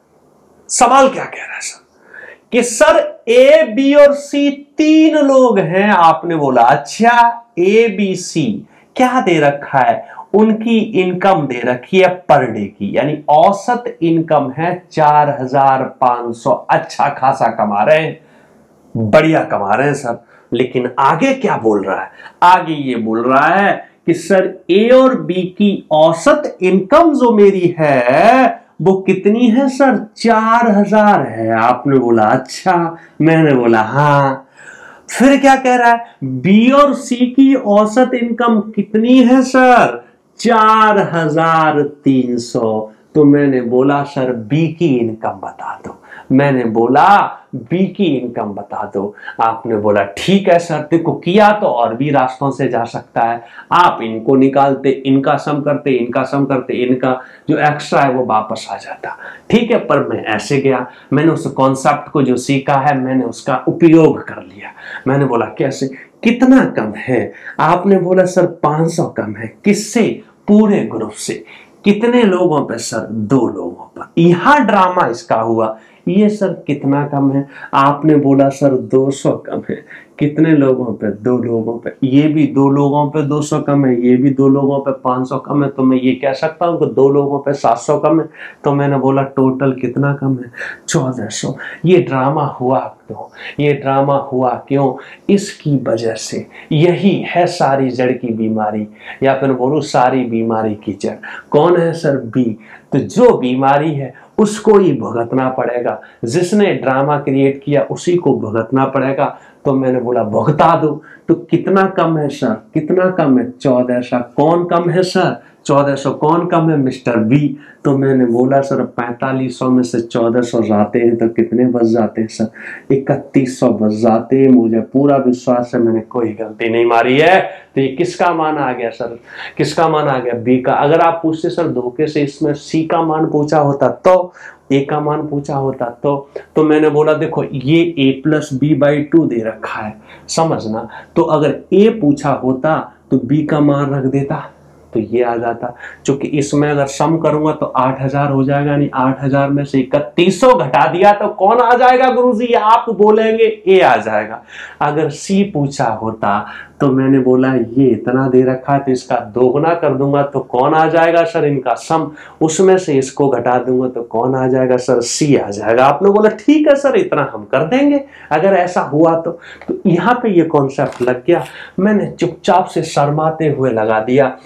सवाल क्या कह रहा है सर? कि सर ए बी और सी तीन लोग हैं। आपने बोला अच्छा, ए बी सी क्या दे रखा है? उनकी इनकम दे रखी है पर डे की, यानी औसत इनकम है चार हजार पांच सौ। अच्छा खासा कमा रहे हैं, बढ़िया कमा रहे हैं सर। लेकिन आगे क्या बोल रहा है? आगे ये बोल रहा है कि सर ए और बी की औसत इनकम जो मेरी है वो कितनी है सर? चार हजार है। आपने बोला अच्छा, मैंने बोला हाँ। फिर क्या कह रहा है? बी और सी की औसत इनकम कितनी है सर? चार हजार तीन सौ। तो मैंने बोला सर बी की इनकम बता दो। मैंने बोला बी की इनकम बता दो। आपने बोला ठीक है सर। देखो किया तो और भी रास्तों से जा सकता है। आप इनको निकालते, इनका सम करते, इनका सम करते, इनका जो एक्स्ट्रा है वो वापस आ जाता। ठीक है। पर मैं ऐसे गया, मैंने उस कॉन्सेप्ट को जो सीखा है मैंने उसका उपयोग कर लिया। मैंने बोला कैसे? कितना कम है? आपने बोला सर पांच सौ कम है। किससे? पूरे ग्रुप से। कितने लोगों पे सर? दो लोगों पर। यहां ड्रामा इसका हुआ। ये सर कितना कम है? आपने बोला सर दो सौ कम है। कितने लोगों पे? दो लोगों पे। ये भी दो लोगों पे दो सौ कम है, ये भी दो लोगों पे पाँच सौ कम है। तो मैं ये कह सकता हूं कि दो लोगों पे सात सौ कम है। तो मैंने बोला टोटल कितना कम है? चौदह सौ। ये ड्रामा हुआ क्यों? ये ड्रामा हुआ क्यों? इसकी वजह से। यही है सारी जड़ की बीमारी, या फिर बोलूं सारी बीमारी की जड़। कौन है सर? बी। तो जो बीमारी है उसको ही भुगतना पड़ेगा, जिसने ड्रामा क्रिएट किया उसी को भुगतना पड़ेगा। तो मैंने बोला भुगता दो। तो कितना कम है सर? कितना कम है? चौदह सौ। कौन कम है सर? चौदह सौ। कौन कम है? Mister B. तो मैंने बोला सर पैंतालीस सौ में से चौदह सौ जाते हैं तो कितने बच जाते हैं सर? इकतीस सौ बच जाते हैं। मुझे पूरा विश्वास है मैंने कोई गलती नहीं मारी है। तो ये किसका मान आ गया सर? किसका मान आ गया? बी का। अगर आप पूछते सर धोखे से इसमें सी का मान पूछा होता तो, ए का मान पूछा होता तो तो मैंने बोला देखो ये A plus B by two दे रखा है, समझना। तो अगर ए पूछा होता तो बी का मान रख देता तो ये आ जाता। क्योंकि इसमें अगर सम करूंगा तो आठ हजार हो जाएगा, नहीं आठ हजार में से इकतीस सौ घटा दिया तो कौन आ जाएगा गुरुजी? आप बोलेंगे ए आ जाएगा। अगर सी पूछा होता तो मैंने बोला ये इतना दे रखा है तो इसका दोगुना कर दूंगा तो कौन आ जाएगा सर? इनका सम। उसमें से इसको घटा दूंगा तो कौन आ जाएगा सर? सी आ जाएगा। आपने बोला ठीक है सर इतना हम कर देंगे अगर ऐसा हुआ तो। तो यहाँ पे ये कॉन्सेप्ट लग गया। मैंने चुपचाप से शर्माते हुए लगा दिया। मैं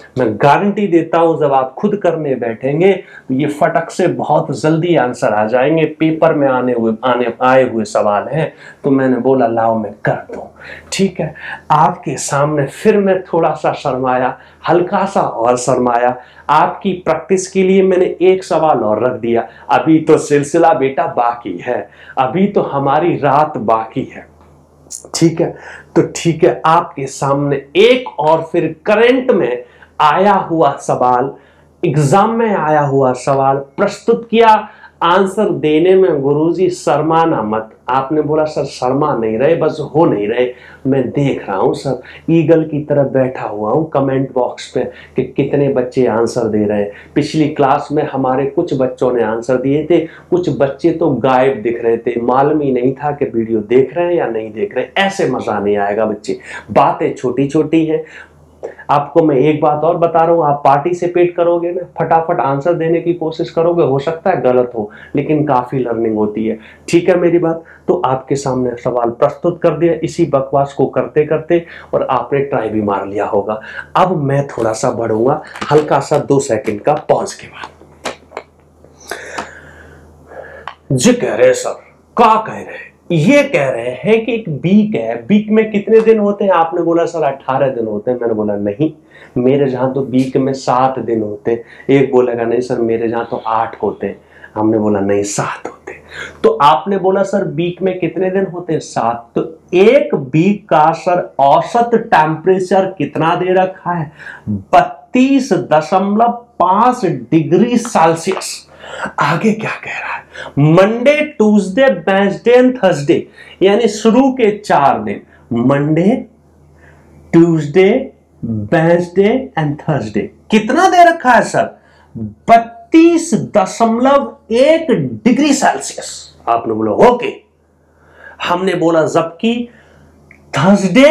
गारंटी देता हूं जब आप खुद करने बैठेंगे तो ये फटक से बहुत जल्दी आंसर आ जाएंगे। पेपर में आने हुए आने आए हुए सवाल हैं, तो मैंने बोला लाओ मैं कर दूं। ठीक है, आपके सामने फिर मैं थोड़ा सा शर्माया, हल्का सा और शर्माया। आपकी प्रैक्टिस के लिए मैंने एक सवाल और रख दिया। अभी तो सिलसिला बेटा बाकी है, अभी तो हमारी रात बाकी है। ठीक है, तो ठीक है, आपके सामने एक और फिर करंट में आया हुआ सवाल, एग्जाम में आया हुआ सवाल प्रस्तुत किया। आंसर देने में गुरुजी शर्माना मत। आपने बोला सर शर्मा नहीं रहे, बस हो नहीं रहे। मैं देख रहा हूं सर, ईगल की तरह बैठा हुआ हूं कमेंट बॉक्स पे कि कितने बच्चे आंसर दे रहे हैं। पिछली क्लास में हमारे कुछ बच्चों ने आंसर दिए थे, कुछ बच्चे तो गायब दिख रहे थे, मालूम ही नहीं था कि वीडियो देख रहे हैं या नहीं देख रहे हैं। ऐसे मजा नहीं आएगा बच्चे, बातें छोटी छोटी हैं। आपको मैं एक बात और बता रहा हूं, आप पार्टिसिपेट करोगे ना, फटाफट आंसर देने की कोशिश करोगे, हो सकता है गलत हो लेकिन काफी लर्निंग होती है। ठीक है मेरी बात? तो आपके सामने सवाल प्रस्तुत कर दिया इसी बकवास को करते करते, और आपने ट्राई भी मार लिया होगा। अब मैं थोड़ा सा बढ़ूंगा, हल्का सा दो सेकंड का पॉज के बाद। जी कह रहे सर, क्या कह रहे हैं? ये कह रहे हैं कि एक वीक है, वीक में कितने दिन होते हैं? आपने बोला सर अठारह दिन होते हैं। मैंने बोला नहीं, मेरे जहां तो वीक में सात दिन होते हैं। एक बोलेगा नहीं सर मेरे जहां तो आठ होते हैं। हमने बोला नहीं सात होते हैं। तो आपने बोला सर वीक में कितने दिन होते हैं? सात। तो एक वीक का सर औसत टेम्परेचर कितना दे रखा है? बत्तीस दशमलव पांच डिग्री सेल्सियस। आगे क्या कह रहा है? Monday, Tuesday, Wednesday and Thursday, यानी शुरू के चार दिन Monday, Tuesday, Wednesday and Thursday. कितना दे रखा है सर? बत्तीस दशमलव एक डिग्री सेल्सियस। आपने बोला ओके। हमने बोला जबकि Thursday,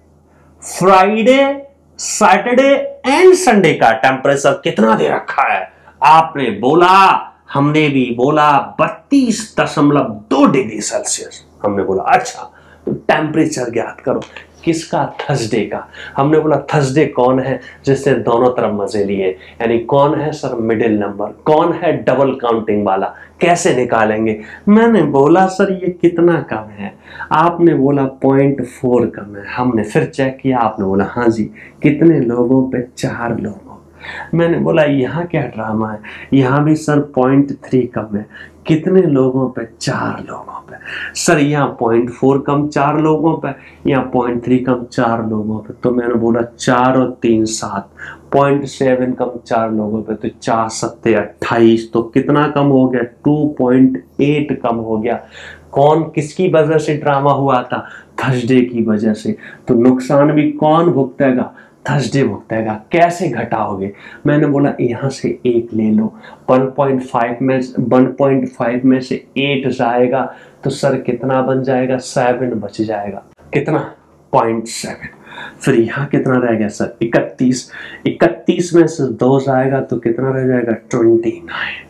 Friday, Saturday and Sunday का टेम्परेचर कितना दे रखा है? आपने बोला, हमने भी बोला बत्तीस दशमलव दो डिग्री सेल्सियस। हमने बोला अच्छा, तो टेम्परेचर ज्ञात करो। किसका? थर्सडे का। हमने बोला थर्सडे कौन है जिसने दोनों तरफ मजे लिए, यानी कौन है सर मिडिल नंबर, कौन है डबल काउंटिंग वाला, कैसे निकालेंगे? मैंने बोला सर ये कितना कम है? आपने बोला पॉइंट फोर कम है। हमने फिर चेक किया, आपने बोला हाँ जी। कितने लोगों पे? चार लोगों। मैंने बोला यहाँ क्या ड्रामा है? यहाँ भी सर पॉइंट थ्री कम है। कितने लोगों पे? चार लोगों पे। सर यहाँ पॉइंट फोर कम चार लोगों पे, यहाँ पॉइंट थ्री कम चार लोगों पे। तो मैंने बोला चार और तीन सात, पॉइंट सेवन कम चार लोगों पे, तो चार सत्ते अट्ठाईस। तो कितना कम हो गया? टू पॉइंट एट कम हो गया। कौन किसकी वजह से ड्रामा हुआ था? थर्सडे की वजह से। तो नुकसान भी कौन भुगतेगा? थर्सडे भुगतेगा। कैसे घटाओगे? मैंने बोला यहाँ से एक ले लो, वन पॉइंट फाइव में वन पॉइंट फाइव में से एट जाएगा तो सर कितना बन जाएगा? सेवन बच जाएगा। कितना? Point seven. फिर यहाँ कितना रह गया सर? इकतीस। इकतीस में से दो जाएगा तो कितना रह जाएगा? Twenty nine.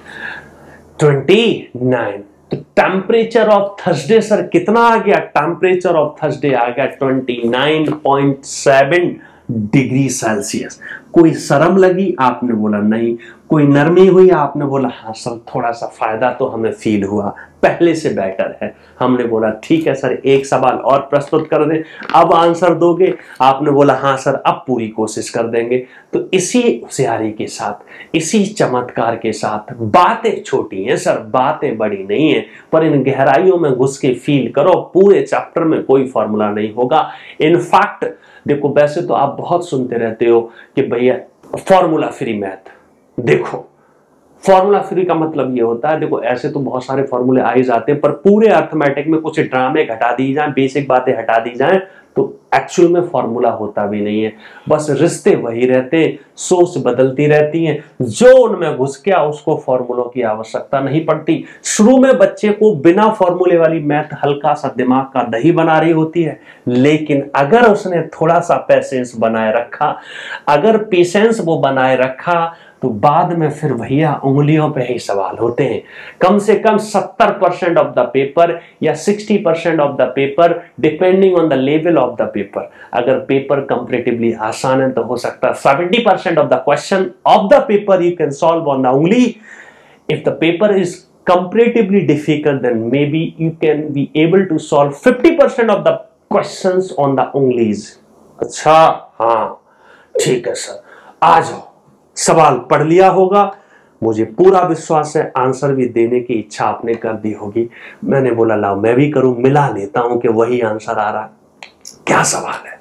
Twenty nine. तो टेम्परेचर ऑफ थर्सडे सर कितना आ गया? टेम्परेचर ऑफ थर्सडे आ गया twenty nine point seven degree Celsius. कोई शर्म लगी? आपने बोला नहीं। कोई नरमी हुई? आपने बोला हाँ सर थोड़ा सा फायदा तो हमें फील हुआ, पहले से बेटर है। हमने बोला ठीक है सर एक सवाल और प्रस्तुत कर दें, अब आंसर दोगे? आपने बोला हाँ सर अब पूरी कोशिश कर देंगे। तो इसी होशियारी के साथ, इसी चमत्कार के साथ, बातें छोटी हैं सर, बातें बड़ी नहीं है, पर इन गहराइयों में घुस के फील करो। पूरे चैप्टर में कोई फॉर्मूला नहीं होगा। इनफैक्ट देखो, वैसे तो आप बहुत सुनते रहते हो कि भैया फॉर्मूला फ्री मैथ। देखो फॉर्मूला फ्री का मतलब ये होता है, देखो ऐसे तो बहुत सारे फॉर्मूले आ ही जाते हैं, पर पूरे अर्थमेटिक में कुछ ड्रामे घटा दी जाए, बेसिक बातें हटा दी जाए, तो एक्चुअल में फॉर्मूला होता भी नहीं है। बस रिश्ते वही रहते, सोच बदलती रहती है। जो उनमें घुस गया उसको फॉर्मूलों की आवश्यकता नहीं पड़ती। शुरू में बच्चे को बिना फॉर्मूले वाली मैथ हल्का सा दिमाग का दही बना रही होती है, लेकिन अगर उसने थोड़ा सा पेशेंस बनाए रखा, अगर पेशेंस वो बनाए रखा, तो बाद में फिर भैया उंगलियों पे ही सवाल होते हैं। कम से कम सत्तर परसेंट ऑफ द पेपर या साठ percent of the paper, depending on the level of the paper. अगर पेपर कंपैरेटिवली आसान है तो हो सकता है seventy percent of the question of the paper you can solve on the उंगली। If the paper is comparatively difficult, then maybe you can be able to solve fifty percent of the questions on the उंगलीज। अच्छा, हाँ ठीक है sir, आ जाओ। सवाल पढ़ लिया होगा, मुझे पूरा विश्वास है आंसर भी देने की इच्छा आपने कर दी होगी। मैंने बोला लाओ मैं भी करूं, मिला लेता हूं कि वही आंसर आ रहा है। क्या सवाल है?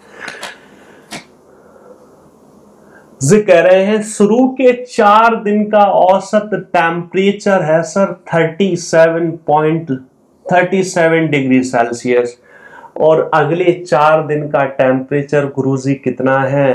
जी कह रहे हैं शुरू के चार दिन का औसत टेम्परेचर है सर सैंतीस पॉइंट तीस डिग्री सेल्सियस, और अगले चार दिन का टेम्परेचर गुरुजी कितना है?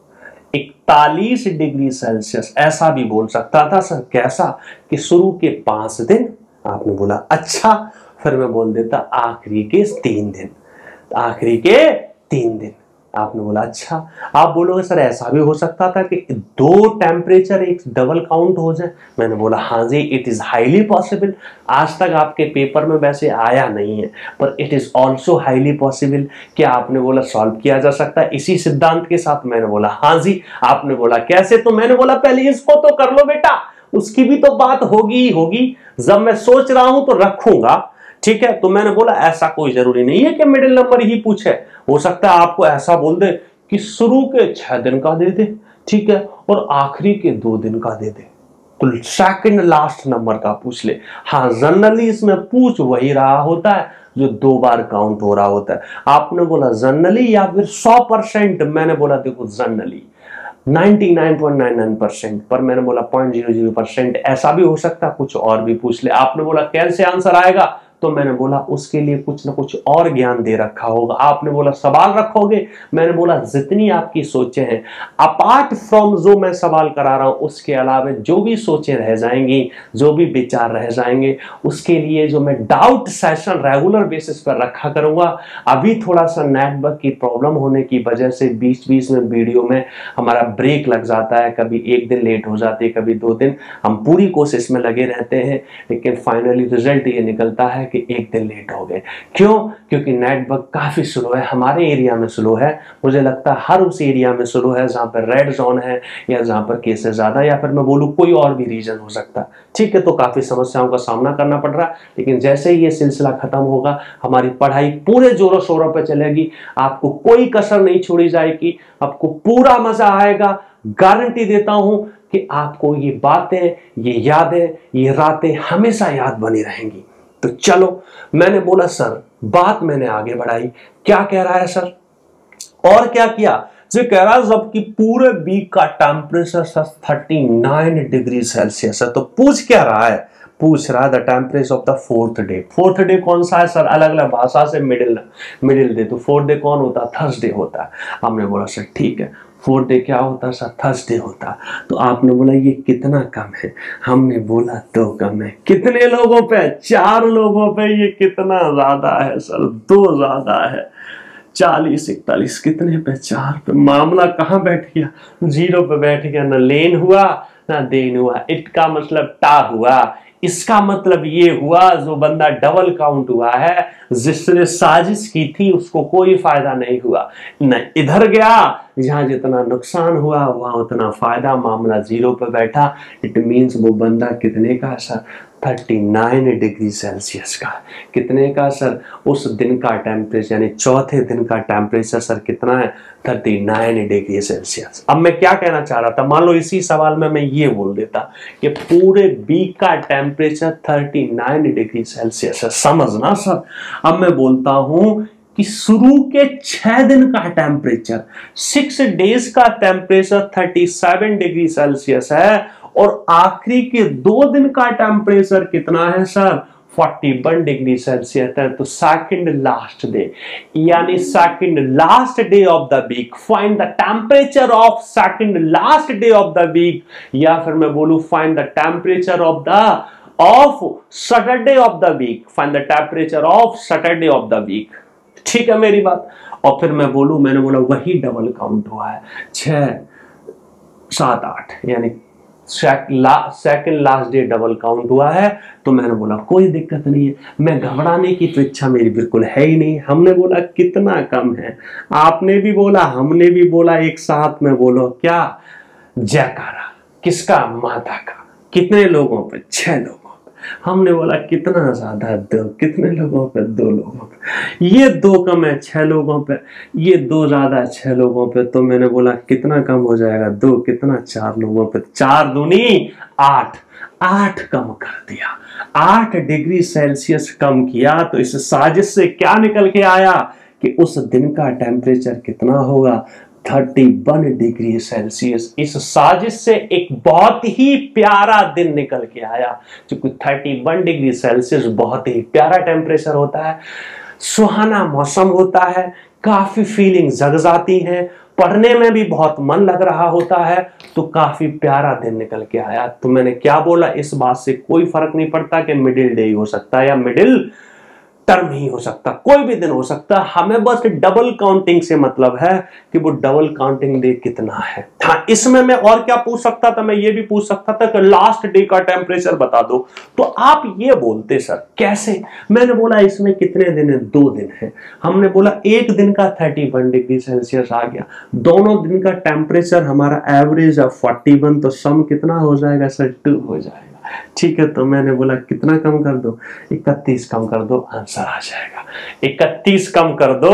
इकतालीस डिग्री सेल्सियस। ऐसा भी बोल सकता था सर, कैसा? कि शुरू के पांच दिन। आपने बोला अच्छा, फिर मैं बोल देता आखिरी के तीन दिन, आखिरी के तीन दिन। आपने बोला अच्छा। आप बोलोगे सर ऐसा भी हो सकता था कि दो टेम्परेचर एक डबल काउंट हो जाए। मैंने बोला हाँ जी, इट इज हाईली पॉसिबल। आज तक आपके पेपर में वैसे आया नहीं है, पर it is also highly possible. क्या आपने बोला सॉल्व किया जा सकता है इसी सिद्धांत के साथ? मैंने बोला हाँ जी। आपने बोला कैसे? तो मैंने बोला पहले इसको तो कर लो बेटा, उसकी भी तो बात होगी ही होगी। जब मैं सोच रहा हूं तो रखूंगा, ठीक है। तो मैंने बोला ऐसा कोई जरूरी नहीं है कि मिडिल नंबर ही पूछे, हो सकता है आपको ऐसा बोल दे कि शुरू के छह दिन का दे दे, ठीक है, और आखिरी के दो दिन का दे दे, तो सेकंड लास्ट नंबर का पूछ ले। हाँ, जनरली इसमें पूछ वही रहा होता है जो दो बार काउंट हो रहा होता है। आपने बोला जनरली या फिर सौ परसेंट? मैंने बोला देखो जनरली निन्यानवे पॉइंट नाइन नाइन परसेंट, पर मैंने बोला पॉइंट जीरो जीरो परसेंट। ऐसा भी हो सकता है, कुछ और भी पूछ ले। आपने बोला कैसे आंसर आएगा? तो मैंने बोला उसके लिए कुछ ना कुछ और ज्ञान दे रखा होगा। आपने बोला सवाल रखोगे? मैंने बोला जितनी आपकी सोचें हैं अपार्ट फ्रॉम जो मैं सवाल करा रहा हूं, उसके अलावा जो भी सोचें रह जाएंगी, जो भी विचार रह जाएंगे, उसके लिए जो मैं डाउट सेशन रेगुलर बेसिस पर रखा करूंगा। अभी थोड़ा सा नेटवर्क की प्रॉब्लम होने की वजह से बीच बीच में वीडियो में हमारा ब्रेक लग जाता है, कभी एक दिन लेट हो जाती है, कभी दो दिन। हम पूरी कोशिश में लगे रहते हैं, लेकिन फाइनली रिजल्ट ये निकलता है कि एक दिन लेट हो गए। क्यों? क्योंकि नेटवर्क काफी स्लो है, हमारे एरिया में स्लो है। मुझे लगता है हर उस एरिया में स्लो है जहां पर रेड जोन है या जहां पर केसेस ज्यादा, या फिर मैं बोलूं कोई और भी रीजन हो सकता है, ठीक है। तो काफी समस्याओं का सामना करना पड़ रहा है, लेकिन जैसे ही ये सिलसिला खत्म होगा हमारी पढ़ाई पूरे जोरों शोरों पर चलेगी। आपको कोई कसर नहीं छोड़ी जाएगी, आपको पूरा मजा आएगा। गारंटी देता हूं कि आपको ये बातें, ये यादें, ये रातें हमेशा याद बनी रहेंगी। तो चलो, मैंने बोला सर बात मैंने आगे बढ़ाई। क्या कह रहा है सर? और क्या किया? जो कह रहा है जबकि पूरे वीक का टेम्परेचर उनतालीस डिग्री सेल्सियस है। तो पूछ क्या रहा है? पूछ रहा है the temperature of the fourth day. Fourth day कौन सा है सर? अलग अलग भाषा से मिडिल मिडिल डे। तो फोर्थ डे कौन होता है? थर्सडे होता है। हमने बोला सर ठीक है, फोर्थ डे क्या होता है सर? थर्सडे होता है। तो आपने बोला ये कितना कम है? हमने बोला दो कम है। कितने लोगों पे? चार लोगों पे। ये कितना ज्यादा है सर? दो ज्यादा है। चालीस इकतालीस कितने पे? चार पे। मामला कहाँ बैठ गया? जीरो पे बैठ गया। ना लेन हुआ ना देन हुआ। इट का मतलब टा हुआ। इसका मतलब ये हुआ जो बंदा डबल काउंट हुआ है, जिसने साजिश की थी, उसको कोई फायदा नहीं हुआ। न इधर गया जहां जितना नुकसान हुआ वहां उतना फायदा। मामला जीरो पे बैठा। इट मींस वो बंदा कितने का सर? उनतालीस डिग्री सेल्सियस का। कितने का सर? उस दिन का टेम्परेचर यानी चौथे दिन का टेम्परेचर सर कितना है? उनतालीस डिग्री सेल्सियस। अब मैं क्या कहना चाह रहा था, मान लो इसी सवाल में मैं ये बोल देता कि पूरे वीक का टेम्परेचर उनतालीस डिग्री सेल्सियस है, समझना सर। अब मैं बोलता हूं कि शुरू के छह दिन का टेम्परेचर, सिक्स डेज का टेम्परेचर सैंतीस डिग्री सेल्सियस है, और आखिरी के दो दिन का टेम्परेचर कितना है सर? इकतालीस डिग्री सेल्सियस है। तो सेकंड लास्ट डे यानी second last day of the week, find the temperature of second last day of the week, या फिर मैं बोलूं find the temperature of the of Saturday of the week, find the temperature of Saturday of the week. ठीक है मेरी बात? और फिर मैं बोलूं, मैंने बोला वही डबल काउंट हुआ है, छह सात आठ यानी second last day double count हुआ है। तो मैंने बोला कोई दिक्कत नहीं है, मैं घबराने की तो इच्छा मेरी बिल्कुल है ही नहीं। हमने बोला कितना कम है, आपने भी बोला हमने भी बोला, एक साथ में बोलो क्या, जयकारा। किसका, माता का। कितने लोगों पे, छह लोगों पे। हमने बोला कितना ज्यादा, दो। कितने लोगों पे, दो लोगों पे। ये दो कम है छह लोगों पे, ये दो ज्यादा छह लोगों पे। तो मैंने बोला कितना कम हो जाएगा, दो कितना, चार लोगों पे। चार दूनी आठ, आठ कम कर दिया, आठ डिग्री सेल्सियस कम किया। तो इस साजिश से क्या निकल के आया कि उस दिन का टेम्परेचर कितना होगा, इकतीस डिग्री सेल्सियस। इस साजिश से एक बहुत ही प्यारा दिन निकल के आया, क्योंकि इकतीस डिग्री सेल्सियस बहुत ही प्यारा टेम्परेचर होता है, सुहाना मौसम होता है, काफी फीलिंग जग जाती है, पढ़ने में भी बहुत मन लग रहा होता है। तो काफी प्यारा दिन निकल के आया। तो मैंने क्या बोला, इस बात से कोई फर्क नहीं पड़ता कि मिडिल डे हो सकता है या मिडिल टर्म ही हो सकता, कोई भी दिन हो सकता। हमें बस डबल काउंटिंग से मतलब है कि वो डबल काउंटिंग डे कितना है। हाँ, इसमें मैं और क्या पूछ सकता था, मैं ये भी पूछ सकता था कि लास्ट डे का टेम्परेचर बता दो। तो आप ये बोलते सर कैसे। मैंने बोला इसमें कितने दिन है, दो दिन है। हमने बोला एक दिन का इकतीस डिग्री सेल्सियस आ गया, दोनों दिन का टेम्परेचर हमारा एवरेज है इकतालीस, तो सम कितना हो जाएगा सर, टू हो जाएगा। ठीक है, तो मैंने बोला कितना कम कर दो, इकतीस कम कर दो, आंसर आ जाएगा। इकतीस कम कर दो,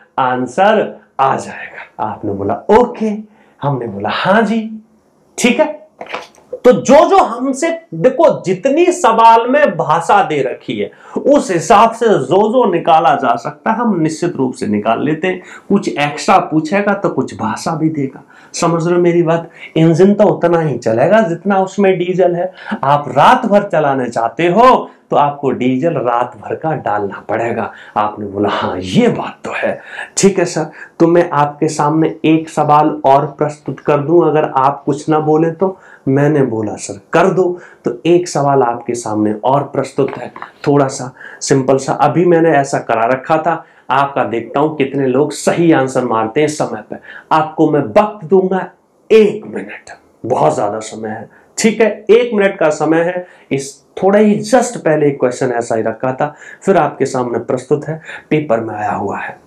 आंसर आ जाएगा। आपने बोला ओके, हमने बोला हाँ जी ठीक है। तो जो जो हमसे, देखो जितनी सवाल में भाषा दे रखी है उस हिसाब से जो जो निकाला जा सकता है हम निश्चित रूप से निकाल लेते हैं। कुछ एक्स्ट्रा पूछेगा तो कुछ भाषा भी देगा, समझ रहे हो मेरी बात। इंजन तो उतना ही चलेगा जितना उसमें डीजल है। आप रात भर चलाने चाहते हो तो आपको डीजल रात भर का डालना पड़ेगा। आपने बोला हाँ ये बात तो है, ठीक है सर। तो मैं आपके सामने एक सवाल और प्रस्तुत कर दूं, अगर आप कुछ ना बोले तो। मैंने बोला सर कर दो। तो एक सवाल आपके सामने और प्रस्तुत है, थोड़ा सा सिंपल सा। अभी मैंने ऐसा करा रखा था, आपका देखता हूं कितने लोग सही आंसर मारते हैं समय पे। आपको मैं वक्त दूंगा एक मिनट, बहुत ज्यादा समय है, ठीक है, एक मिनट का समय है। इस थोड़ा ही जस्ट पहले एक क्वेश्चन ऐसा ही रखा था, फिर आपके सामने प्रस्तुत है, पेपर में आया हुआ है।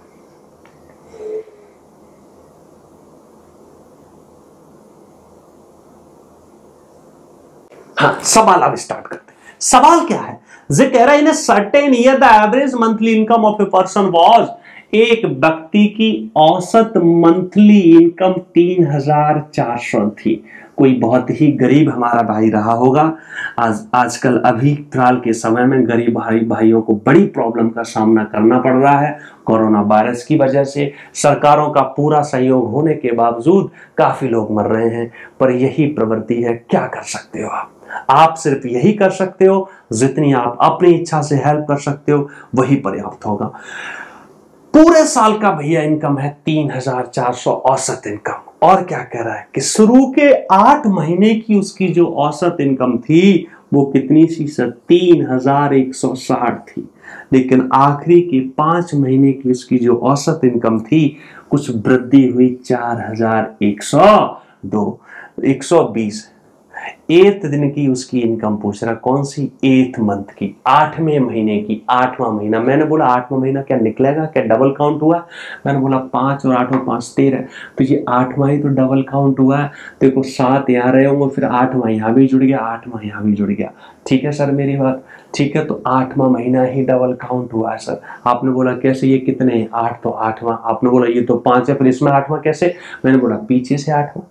हाँ, सवाल अब स्टार्ट करते हैं। सवाल क्या है, जे कह रहा है in a certain year the average monthly income of a person was, एक व्यक्ति की औसत मंथली इनकम तीन हजार चार सौ थी। कोई बहुत ही गरीब हमारा भाई रहा होगा। आज आजकल अभी फिलहाल के समय में गरीब भाई भाइयों को बड़ी प्रॉब्लम का सामना करना पड़ रहा है कोरोना वायरस की वजह से। सरकारों का पूरा सहयोग होने के बावजूद काफी लोग मर रहे हैं, पर यही प्रवृत्ति है, क्या कर सकते हो आप। आप सिर्फ यही कर सकते हो, जितनी आप अपनी इच्छा से हेल्प कर सकते हो वही पर्याप्त होगा। पूरे साल का भैया इनकम है तीन हजार चार सौ औसत इनकम। और क्या कह रहा है कि शुरू के आठ महीने की उसकी जो औसत इनकम थी वो कितनी सी सर, तीन हजार एक सौ साठ थी। लेकिन आखिरी के पांच महीने की उसकी जो औसत इनकम थी कुछ वृद्धि हुई, चार हजार एक सौ दो, एक सौ बीस। एथ दिन की उसकी इनकम पूछ रहा, कौन सी, एथ मंथ की, आठवें महीने की, आठवां महीना। मैंने बोला आठवां महीना क्या निकलेगा, क्या डबल काउंट हुआ। मैंने बोला पांच और आठ और पांच तेरह, तो ये आठवां ही तो डबल काउंट हुआ है। देखो सात यहाँ रहे होंगे, फिर आठवां यहाँ भी जुड़ गया, आठवां यहाँ भी जुड़ गया। ठीक है सर मेरी बात, ठीक है। तो आठवां महीना ही डबल काउंट हुआ है सर। आपने बोला कैसे, ये कितने हैं, आठ तो आठवां। आपने बोला ये तो पांच है, फिर इसमें आठवां कैसे। मैंने बोला पीछे से आठवां,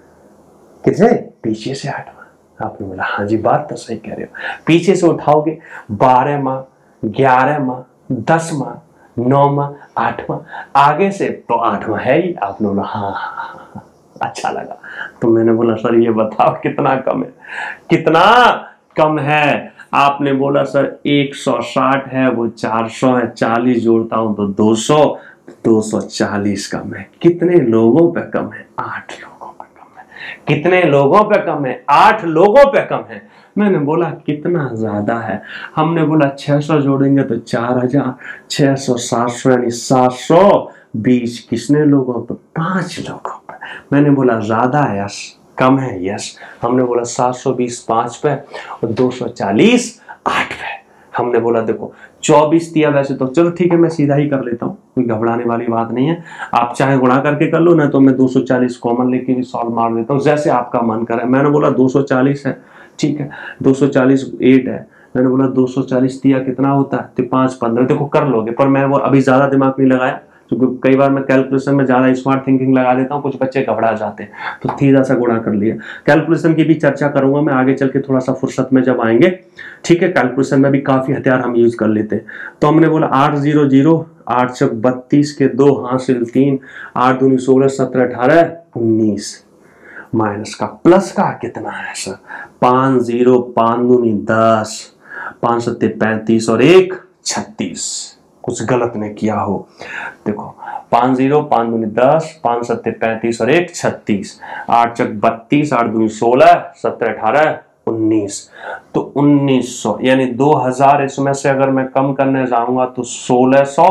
कितने, पीछे से आठवां। आपने बोला हाँ जी बात तो सही कह रहे हो। पीछे से उठाओगे बारह माह, ग्यारह माह, दस माह, नौ माह, आठवां, आगे से तो आठवां है ही। आपने बोला हाँ हाँ हाँ, अच्छा लगा। तो मैंने बोला सर ये बताओ कितना कम है, कितना कम है। आपने बोला सर एक सौ साठ है, वो चार सौ है, चालीस जोड़ता हूं तो दो सौ, दो सौ चालीस कम है। कितने लोगों पे कम है, आठ लोगों पे कम है। कितने लोगों पे कम है, आठ लोगों पे कम है। मैंने बोला कितना ज्यादा है। हमने बोला छह सौ जोड़ेंगे तो चार हजार, छह सौ सात सौ यानी सात सौ बीस। किसने लोगों पे, पांच लोगों पे। मैंने बोला ज्यादा है, कम है, यस। हमने बोला सात सौ बीस पांच पे और दो सौ चालीस आठ पे। हमने बोला देखो चौबीस दिया, वैसे तो चलो ठीक है मैं सीधा ही कर लेता हूँ, कोई घबराने वाली बात नहीं है। आप चाहे गुणा करके कर लो ना, तो मैं दो सौ चालीस कॉमन लेके भी सॉल्व मार देता हूँ, जैसे आपका मन करे। मैंने बोला दो सौ चालीस है, ठीक है, दो सौ चालीस एट है। मैंने बोला दो सौ चालीस दिया कितना होता है, तो पाँच पंद्रह, देखो कर लोगे। पर मैं वो अभी ज्यादा दिमाग नहीं लगाया, क्योंकि कई बार मैं कैलकुलेशन में ज्यादा स्मार्ट थिंकिंग लगा देता हूँ, कुछ बच्चे घबरा जाते हैं, तो सीधा सा गुणा कर लिया। कैलकुलेशन की भी चर्चा करूंगा मैं आगे चल के, थोड़ा सा फुर्सत में जब आएंगे, ठीक है। कैलकुलेशन में भी काफी हथियार हम यूज कर लेते हैं। तो हमने बोला आठ जीरो जीरो, आठ चौक बत्तीस के दो हासिल तीन, आठ दूनी सोलह, सत्रह अठारह उन्नीस, माइनस का प्लस का कितना है सर, पांच जीरो, पांच दूनी दस, पांच सत्ते पैंतीस और एक छत्तीस। कुछ गलत ने किया हो, देखो पांच जीरो, पांच दूनी दस, पांच सत्ते पैंतीस और एक छत्तीस, आठ चक बत्तीस, आठ दूनी सोलह, सत्रह अठारह उन्नीस, तो उन्नीस सौ यानी दो हजार। इसमें से अगर मैं कम करने जाऊंगा तो सोलह सौ,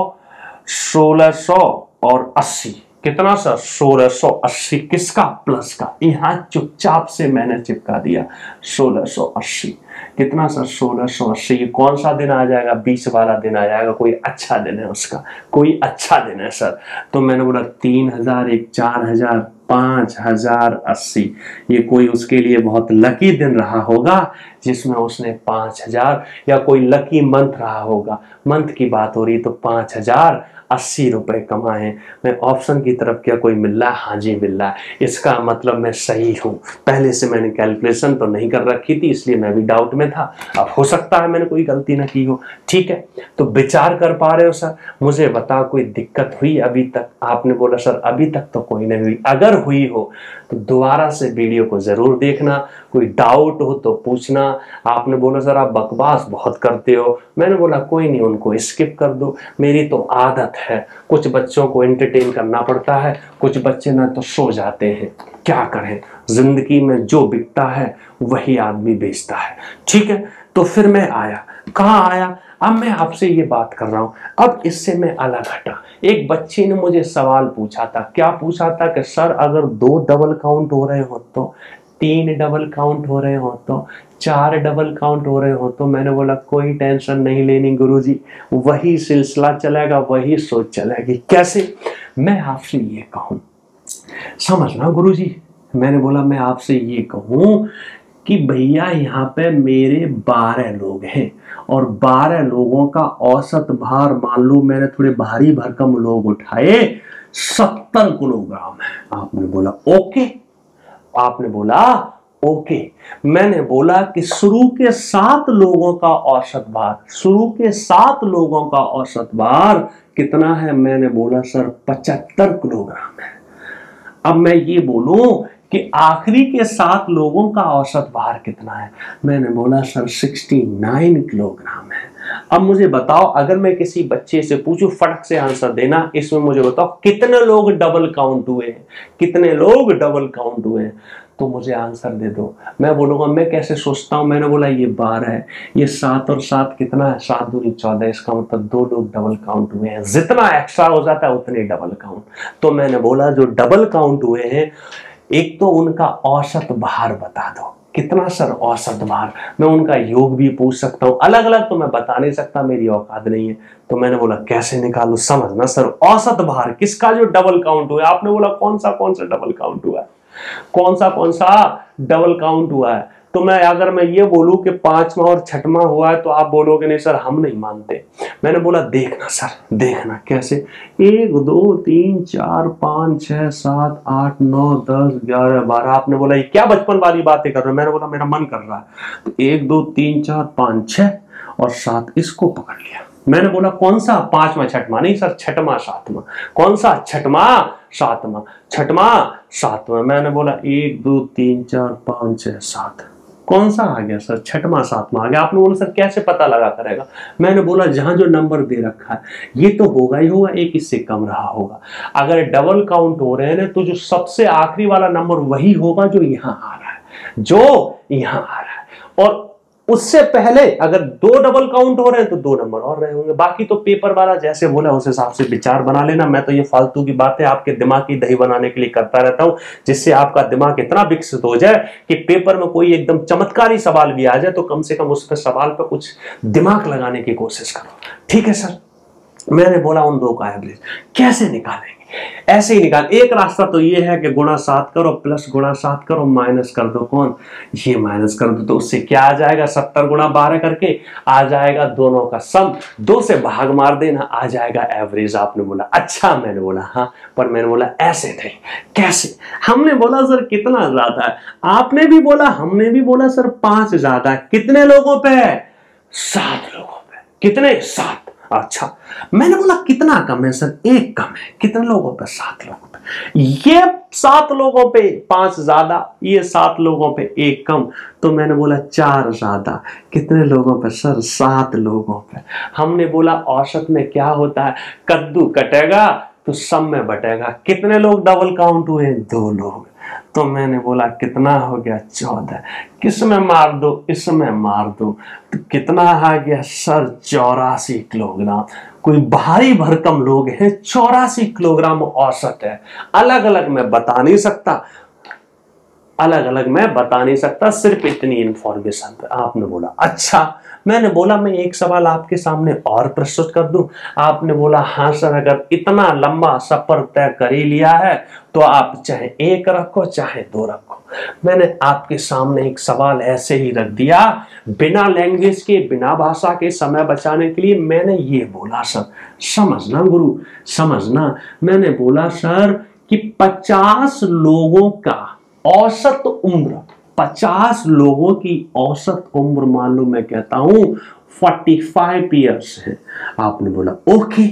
सोलह सौ और अस्सी, कितना सर, सोलह सौ अस्सी। किसका, प्लस का। यहां चुपचाप से मैंने चिपका दिया सोलह सौ अस्सी। कितना सर, सोलह सौ अस्सी। ये कौन सा दिन आ जाएगा, बीस वाला दिन आ जाएगा, कोई अच्छा दिन है उसका, कोई अच्छा दिन है सर। तो मैंने बोला तीन हजार, एक चार हजार, पांच हजार अस्सी। ये कोई उसके लिए बहुत लकी दिन रहा होगा जिसमें उसने पांच हजार, या कोई लकी मंथ रहा होगा, मंथ की बात हो रही, तो पांच हजार अस्सी रुपए कमाए। मैं ऑप्शन की तरफ, क्या कोई मिल रहा है, हाँ जी मिल रहा है, इसका मतलब मैं सही हूं। पहले से मैंने कैलकुलेशन तो नहीं कर रखी थी, इसलिए मैं भी डाउट में था। अब हो सकता है मैंने कोई गलती ना की हो, ठीक है। तो विचार कर पा रहे हो सर, मुझे बताओ कोई दिक्कत हुई अभी तक? आपने बोला सर अभी तक तो कोई नहीं हुई। अगर हुई हो तो दोबारा से वीडियो को जरूर देखना, कोई डाउट हो तो पूछना। आपने बोला सर आप बकवास बहुत करते हो, मैंने बोला कोई नहीं, उनको स्किप कर दो, मेरी तो आदत है। कुछ बच्चों को एंटरटेन करना पड़ता है, कुछ बच्चे ना तो सो जाते हैं, क्या करें, जिंदगी में जो बिकता है वही आदमी बेचता है, ठीक है। तो फिर मैं आया, कहाँ आया, अब मैं आपसे ये बात कर रहा हूं। अब इससे मैं अलग हटा। एक बच्ची ने मुझे सवाल पूछा था, क्या पूछा था कि सर अगर दो डबल काउंट हो रहे हो तो, तीन डबल काउंट हो रहे हो तो, चार डबल काउंट हो रहे हो तो। मैंने बोला कोई टेंशन नहीं लेनी गुरुजी, वही सिलसिला चलेगा, वही सोच चलेगी। कैसे? मैं आपसे ये कहूं, समझना गुरुजी। मैंने बोला मैं आपसे ये कहूं कि भैया यहाँ पे मेरे बारह लोग हैं और बारह लोगों का औसत भार, मान लो मैंने थोड़े भारी भरकम लोग उठाए, सत्तर किलोग्राम है। आपने बोला ओके, आपने बोला ओके। मैंने बोला कि शुरू के सात लोगों का औसत भार, शुरू के सात लोगों का औसत भार कितना है? मैंने बोला सर पचहत्तर किलोग्राम है। अब मैं ये बोलूं कि आखिरी के सात लोगों का औसत भार कितना है? मैंने बोला सर उनहत्तर किलोग्राम है। अब मुझे बताओ, अगर मैं किसी बच्चे से पूछूं, फटक से आंसर देना, इसमें मुझे बताओ कितने लोग डबल काउंट हुए हैं, कितने लोग डबल काउंट हुए हैं, तो मुझे आंसर दे दो। मैं बोलूंगा मैं कैसे सोचता हूं, मैंने बोला ये बारह है, ये सात और सात कितना है, सात दूनी चौदह, इसका मतलब दो लोग डबल काउंट हुए हैं, जितना एक्स्ट्रा हो जाता है उतने डबल काउंट। तो मैंने बोला जो डबल काउंट हुए हैं, एक तो उनका औसत भार बता दो, कितना सर औसत भार। मैं उनका योग भी पूछ सकता हूं, अलग अलग तो मैं बता नहीं सकता, मेरी औकात नहीं है। तो मैंने बोला कैसे निकालूं, समझना सर, औसत भार किसका जो डबल काउंट हुआ। आपने बोला कौन सा कौन सा डबल काउंट हुआ है, कौन सा कौन सा डबल काउंट हुआ है। तो मैं अगर मैं ये बोलूं कि पांचवा और छठवां हुआ है तो आप बोलोगे नहीं सर हम नहीं मानते। मैंने बोला देखना सर, देखना कैसे, एक दो तीन चार पांच छह सात आठ नौ दस ग्यारह बारह। आपने बोला ये क्या बचपन वाली बातें कर रहे हो। मैंने बोला मेरा मन कर रहा है। तो एक दो तीन चार पांच छह और सात, इसको पकड़ लिया। मैंने बोला कौन सा, पांचवा छठवां नहीं सर, छठवां सातवां। कौन सा, छठवां सातवां, छठवां सातवां। मैंने बोला एक दो तीन चार पांच छह सात, कौन सा आ गया सर, छठवां सातवां आ गया। आपने बोला सर कैसे पता लगा करेगा। मैंने बोला जहां जो नंबर दे रखा है ये तो होगा ही होगा, एक इससे कम रहा होगा। अगर डबल काउंट हो रहे हैं ना, तो जो सबसे आखिरी वाला नंबर वही होगा जो यहां आ रहा है, जो यहां आ रहा है। और उससे पहले अगर दो डबल काउंट हो रहे हैं तो दो नंबर और रहे होंगे। बाकी तो पेपर वाला जैसे बोला उस हिसाब से विचार बना लेना। मैं तो ये फालतू की बातें आपके दिमाग की दही बनाने के लिए करता रहता हूं, जिससे आपका दिमाग इतना विकसित हो जाए कि पेपर में कोई एकदम चमत्कारी सवाल भी आ जाए तो कम से कम उस पर सवाल पर कुछ दिमाग लगाने की कोशिश करो। ठीक है सर, मैंने बोला उन दो का एवरेज कैसे निकालेंगे, ऐसे ही निकाल। एक रास्ता तो ये है कि गुणा सात करो, प्लस गुणा सात करो, माइनस कर दो, कौन ये माइनस कर दो, तो उससे क्या आ जाएगा, सत्तर गुणा बारह करके आ जाएगा दोनों का सम, दो से भाग मार देना, आ जाएगा एवरेज। आपने बोला अच्छा, मैंने बोला हाँ, पर मैंने बोला ऐसे नहीं, कैसे? हमने बोला सर कितना ज्यादा है, आपने भी बोला, हमने भी बोला सर पांच ज्यादा है। कितने लोगों पे? सात लोगों पे। कितने? सात। अच्छा, मैंने बोला कितना कम है सर? एक कम है। कितने लोगों पे? सात लोगों पे। ये सात लोगों पे पांच ज्यादा, ये सात लोगों पे एक कम, तो मैंने बोला चार ज्यादा। कितने लोगों पे सर? सात लोगों पे। हमने बोला औसत में क्या होता है, कद्दू कटेगा तो सब में बटेगा। कितने लोग डबल काउंट हुए? दो लोग। तो मैंने बोला कितना हो गया? चौदह। किस में मार दो? इसमें मार दो, तो कितना आ गया सर? चौरासी किलोग्राम। कोई भारी भरकम लोग हैं, चौरासी किलोग्राम औसत है। अलग अलग मैं बता नहीं सकता, अलग अलग मैं बता नहीं सकता, सिर्फ इतनी इंफॉर्मेशन पे। आपने बोला अच्छा। मैंने बोला मैं एक सवाल आपके सामने और प्रस्तुत कर दूं। आपने बोला हाँ सर, अगर इतना लंबा सफर तय कर ही लिया है तो आप चाहे एक रखो चाहे दो रखो। मैंने आपके सामने एक सवाल ऐसे ही रख दिया, बिना लैंग्वेज के, बिना भाषा के, समय बचाने के लिए। मैंने ये बोला सर, समझना गुरु, समझना, मैंने बोला सर कि पचास लोगों का औसत उम्र, पचास लोगों की औसत उम्र मान लो मैं कहता हूं पैंतालीस ईयर्स है। आपने बोला ओके,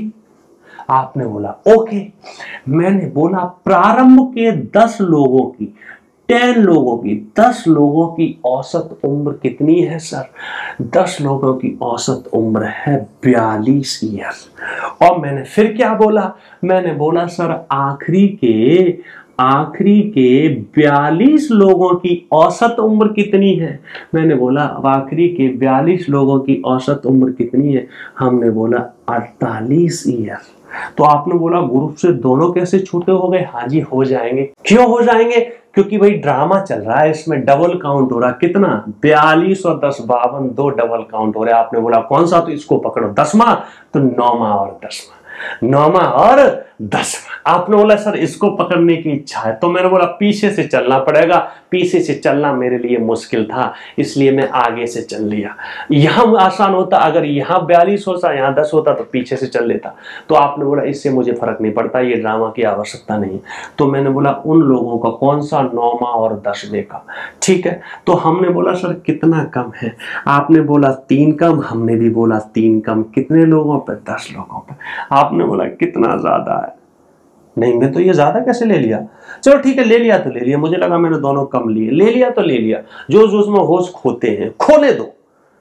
आपने बोला ओके। मैंने बोला प्रारंभ के दस लोगों की, टेन लोगों की, दस लोगों की औसत उम्र कितनी है सर? दस लोगों की औसत उम्र है बयालीस ईयर। और मैंने फिर क्या बोला? मैंने बोला सर आखिरी के आखिरी के बयालीस लोगों की औसत उम्र कितनी है? मैंने बोला आखिरी के बयालीस लोगों की औसत उम्र कितनी है? हमने बोला अड़तालीस ईयर। तो आपने बोला ग्रुप से दोनों कैसे छूटे हो गए? हाँ जी हो जाएंगे। क्यों हो जाएंगे? क्योंकि भाई ड्रामा चल रहा है, इसमें डबल काउंट हो रहा। कितना? बयालीस और दस बावन, दो डबल काउंट हो रहे। आपने बोला कौन सा? तो इसको पकड़ो, दसवां, तो नौवां और दसवां, नौवां और दसवां। आपने बोला सर इसको पकड़ने की इच्छा है, तो मैंने बोला पीछे से चलना पड़ेगा। पीछे से चलना मेरे लिए मुश्किल था, इसलिए मैं आगे से चल लिया। यहां आसान होता, अगर यहां बयालीस होता, यहां दस होता तो पीछे से चल लेता। तो आपने बोला इससे मुझे फर्क नहीं पड़ता, ये ड्रामा की आवश्यकता नहीं। तो मैंने बोला उन लोगों का कौन सा? नौवां और दसवें का। ठीक है, तो हमने बोला सर कितना कम है? आपने बोला तीन कम, हमने भी बोला तीन कम। कितने लोगों पे? दस लोगों पे। आपने बोला कितना ज्यादा है? नहीं, मैं तो ये ज्यादा कैसे ले लिया? चलो ठीक है, ले लिया तो ले लिया, मुझे लगा मैंने दोनों कम लिए। ले लिया तो ले लिया, जो जो उसमें होश खोते हैं खोने दो।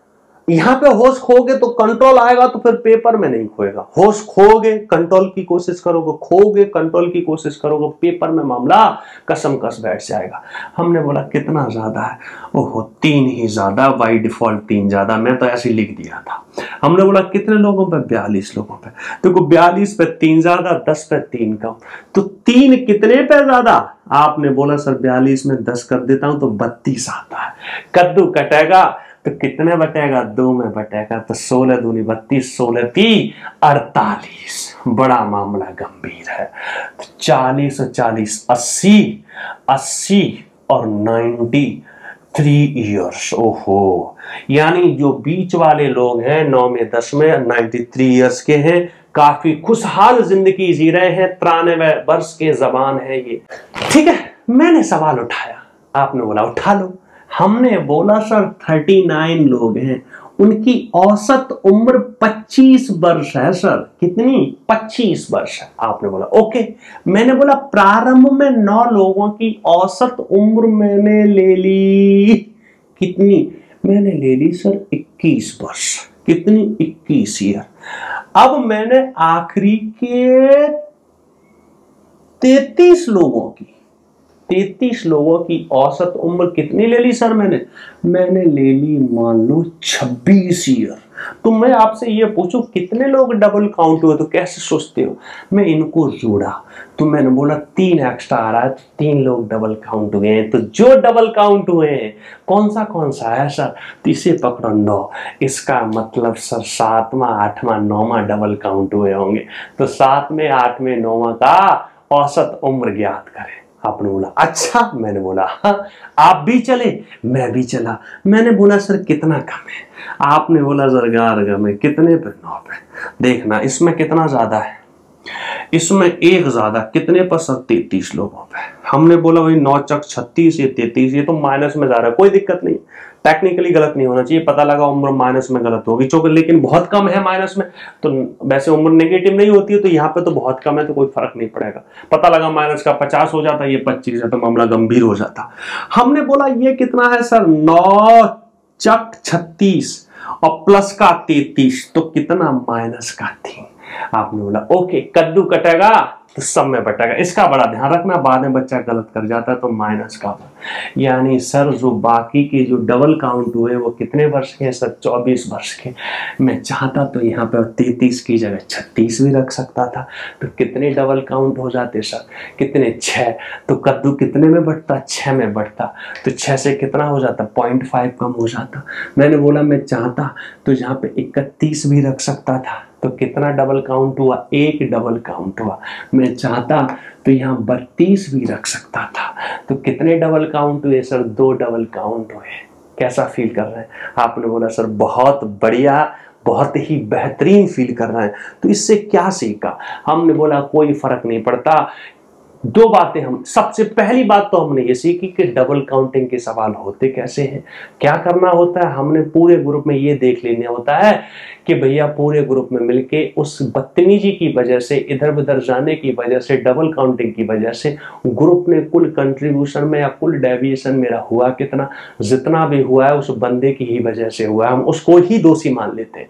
यहां पे होश खोगे तो कंट्रोल आएगा, तो फिर पेपर में नहीं खोएगा। होश खोगे, कंट्रोल की कोशिश करोगे, खोगे, कंट्रोल की कोशिश करोगे, पेपर में मामला कसम कस बैठ जाएगा। हमने बोला कितना ज्यादा है? ओहो तीन ही ज्यादा, बाई डिफॉल्ट तीन ज्यादा, मैं तो ऐसे ही लिख दिया था। हमने बोला कितने लोगों पे? बयालीस लोगों पे। देखो बयालीस पे तीन ज्यादा, दस पे तीन कम, तो तीन कितने पे ज्यादा? आपने बोला सर बयालीस में दस कर देता हूं तो बत्तीस आता है। कद्दू कटेगा तो कितने बटेगा? दो में बटेगा, तो सोलह दूनी बत्तीस, सोलह ती अड़तालीस। बड़ा मामला गंभीर है। चालीस और चालीस अस्सी, अस्सी और नाइन्टी थ्री ईयर्स। ओहो, यानी जो बीच वाले लोग हैं नौ में दस में नाइन्टी थ्री ईयर्स के हैं, काफी खुशहाल जिंदगी जी रहे हैं, तिरानवे वर्ष के जवान है ये। ठीक है, मैंने सवाल उठाया, आपने बोला उठा लो। हमने बोला सर उनतालीस लोग हैं, उनकी औसत उम्र पच्चीस वर्ष है सर। कितनी? पच्चीस वर्ष है। आपने बोला ओके। मैंने बोला प्रारंभ में नौ लोगों की औसत उम्र मैंने ले ली। कितनी? मैंने ले ली सर इक्कीस वर्ष। कितनी? इक्कीस ईयर। अब मैंने आखिरी के तैतीस लोगों की तैंतीस लोगों की औसत उम्र कितनी ले ली सर मैंने मैंने ले ली मान लो छब्बीस ईयर। तो मैं आपसे ये पूछूं कितने लोग डबल काउंट हुए, तो कैसे सोचते हो? मैं इनको जोड़ा तो मैंने बोला तीन एक्स्ट्रा आ रहा है, तो तीन लोग डबल काउंट हुए हैं। तो जो डबल काउंट हुए हैं कौन सा कौन सा है सर? तो इसे पकड़ो नौ, इसका मतलब सर सातवां आठवां नौवां डबल काउंट हुए होंगे। तो सातवें आठवें नौवां का औसत उम्र ज्ञात करें। आपने बोला अच्छा, मैंने बोला हाँ। आप भी चले, मैं भी चला। मैंने बोला सर कितना कम है? आपने बोला सर गार में कितने पे? नौ पे। देखना इसमें कितना ज्यादा है, इसमें एक ज्यादा। कितने पर सर? तैतीस लोगों पे। हमने बोला भाई नौ चक छत्तीस, ये तैतीस, ये तो माइनस में जा रहा है, कोई दिक्कत नहीं, टेक्निकली गलत नहीं होना चाहिए। पता लगा उम्र माइनस में गलत होगी, चूंकि लेकिन बहुत कम है माइनस में, तो वैसे उम्र नेगेटिव नहीं होती है, तो यहाँ पे तो बहुत कम है तो कोई फर्क नहीं पड़ेगा। पता लगा माइनस का पचास हो जाता, ये पच्चीस है, तो मामला गंभीर हो जाता। हमने बोला ये कितना है सर? नौ चक छत्तीस और प्लस का तैतीस, तो कितना? माइनस का तीन। आपने बोला ओके, कद्दू कटेगा तो सब में बटेगा। इसका बड़ा ध्यान रखना, बाद में बच्चा गलत कर जाता है तो माइनस का। यानी सर जो बाकी के जो डबल काउंट हुए वो कितने वर्ष के हैं सर? चौबीस वर्ष के। मैं चाहता तो यहाँ पे तैतीस की जगह छत्तीस भी रख सकता था, तो कितने डबल काउंट हो जाते सर? कितने? छः। तो कद्दू कितने में बढ़ता? छः में बढ़ता। तो छः से कितना हो जाता? पॉइंट फाइव कम हो जाता। मैंने बोला मैं चाहता तो यहाँ पे इकतीस भी रख सकता था, तो कितना डबल काउंट हुआ? एक डबल काउंट हुआ। मैं चाहता तो यहाँ बत्तीस भी रख सकता था, तो कितने डबल काउंट हुए सर? दो डबल काउंट हुए। कैसा फील कर रहे हैं? आपने बोला सर बहुत बढ़िया, बहुत ही बेहतरीन फील कर रहे हैं। तो इससे क्या सीखा? हमने बोला कोई फर्क नहीं पड़ता। दो बातें हम, सबसे पहली बात तो हमने ये सीखी कि डबल काउंटिंग के सवाल होते कैसे हैं, क्या करना होता है। हमने पूरे ग्रुप में ये देख लेना होता है कि भैया पूरे ग्रुप में मिलके उस बदतमीजी की वजह से, इधर उधर जाने की वजह से, डबल काउंटिंग की वजह से ग्रुप में कुल कंट्रीब्यूशन में या कुल डेविएशन मेरा हुआ कितना? जितना भी हुआ है उस बंदे की ही वजह से हुआ है, हम उसको ही दोषी मान लेते हैं।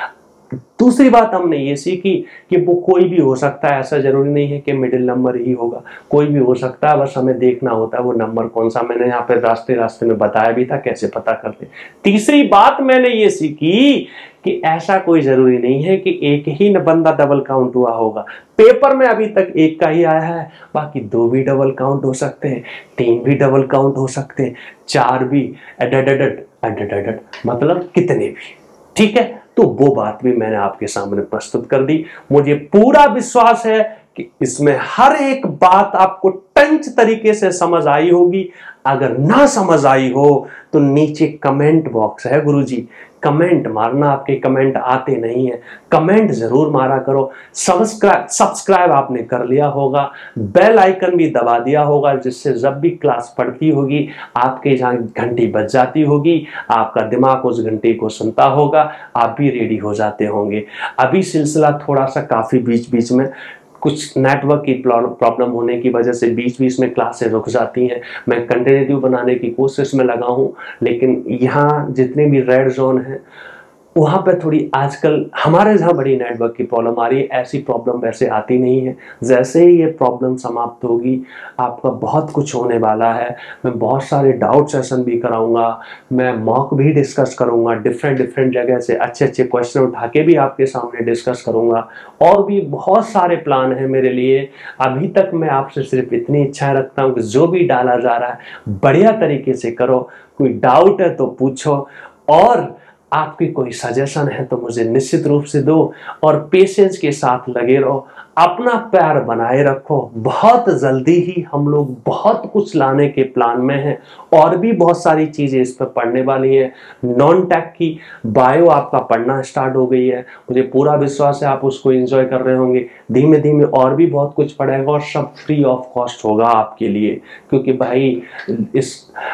दूसरी बात हमने ये सीखी कि वो कोई भी हो सकता है, ऐसा जरूरी नहीं है कि मिडिल नंबर ही होगा, कोई भी हो सकता है, बस हमें देखना होता है वो नंबर कौन सा। मैंने यहाँ पे रास्ते रास्ते में बताया भी था कैसे पता करते। तीसरी बात मैंने ये सीखी कि ऐसा कोई जरूरी नहीं है कि एक ही बंदा डबल काउंट हुआ होगा। पेपर में अभी तक एक का ही आया है, बाकी दो भी डबल काउंट हो सकते हैं, तीन भी डबल काउंट हो सकते हैं, चार भी, अडडडड अडडडड, मतलब कितने भी। ठीक है, तो वो बात भी मैंने आपके सामने प्रस्तुत कर दी। मुझे पूरा विश्वास है कि इसमें हर एक बात आपको टंच तरीके से समझ आई होगी। अगर ना समझ आई हो तो नीचे कमेंट बॉक्स है गुरुजी, कमेंट मारना। आपके कमेंट आते नहीं है, कमेंट जरूर मारा करो। सब्सक्राइब सब्सक्राइब आपने कर लिया होगा, बेल आइकन भी दबा दिया होगा, जिससे जब भी क्लास पढ़ती होगी आपके जहाँ घंटी बज जाती होगी, आपका दिमाग उस घंटी को सुनता होगा, आप भी रेडी हो जाते होंगे। अभी सिलसिला थोड़ा सा काफी बीच बीच में कुछ नेटवर्क की प्रॉब्लम होने की वजह से बीच बीच में क्लासें रुक जाती हैं। मैं कंटिन्यूटी बनाने की कोशिश में लगा हूं, लेकिन यहाँ जितने भी रेड जोन हैं वहाँ पे थोड़ी आजकल हमारे जहाँ बड़ी नेटवर्क की प्रॉब्लम आ रही है। ऐसी प्रॉब्लम वैसे आती नहीं है। जैसे ही ये प्रॉब्लम समाप्त होगी आपका बहुत कुछ होने वाला है। मैं बहुत सारे डाउट सेशन भी कराऊंगा, मैं मॉक भी डिस्कस करूंगा, डिफरेंट डिफरेंट जगह से अच्छे अच्छे क्वेश्चन उठा के भी आपके सामने डिस्कस करूंगा। और भी बहुत सारे प्लान हैं मेरे लिए। अभी तक मैं आपसे सिर्फ इतनी इच्छा रखता हूँ कि जो भी डाला जा रहा है बढ़िया तरीके से करो। कोई डाउट है तो पूछो, और आपकी कोई सजेशन है तो मुझे निश्चित रूप से दो, और पेशेंस के साथ लगे रहो, अपना प्यार बनाए रखो। बहुत जल्दी ही हम लोग बहुत कुछ लाने के प्लान में हैं, और भी बहुत सारी चीजें इस पर पढ़ने वाली है। नॉन टेक की बायो आपका पढ़ना स्टार्ट हो गई है, मुझे पूरा विश्वास है आप उसको एंजॉय कर रहे होंगे। धीमे धीमे और भी बहुत कुछ पढ़ेगा, और सब फ्री ऑफ कॉस्ट होगा आपके लिए, क्योंकि भाई इस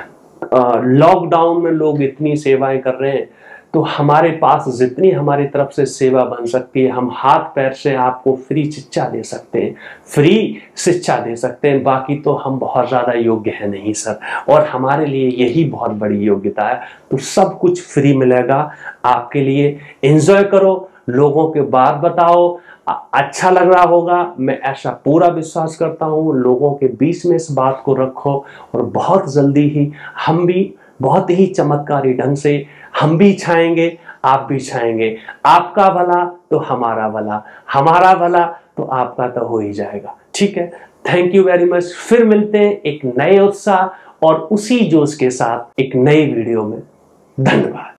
लॉकडाउन में लोग इतनी सेवाएं कर रहे हैं, तो हमारे पास जितनी हमारी तरफ से सेवा बन सकती है, हम हाथ पैर से आपको फ्री शिक्षा दे सकते हैं, फ्री शिक्षा दे सकते हैं। बाकी तो हम बहुत ज़्यादा योग्य हैं नहीं सर, और हमारे लिए यही बहुत बड़ी योग्यता है। तो सब कुछ फ्री मिलेगा आपके लिए। एंजॉय करो, लोगों के बात बताओ, अच्छा लग रहा होगा, मैं ऐसा पूरा विश्वास करता हूं। लोगों के बीच में इस बात को रखो और बहुत जल्दी ही हम भी बहुत ही चमत्कारी ढंग से हम भी छाएंगे, आप भी छाएंगे। आपका भला तो हमारा भला, हमारा भला तो आपका तो हो ही जाएगा। ठीक है, थैंक यू वेरी मच। फिर मिलते हैं एक नए उत्साह और उसी जोश के साथ एक नई वीडियो में। धन्यवाद।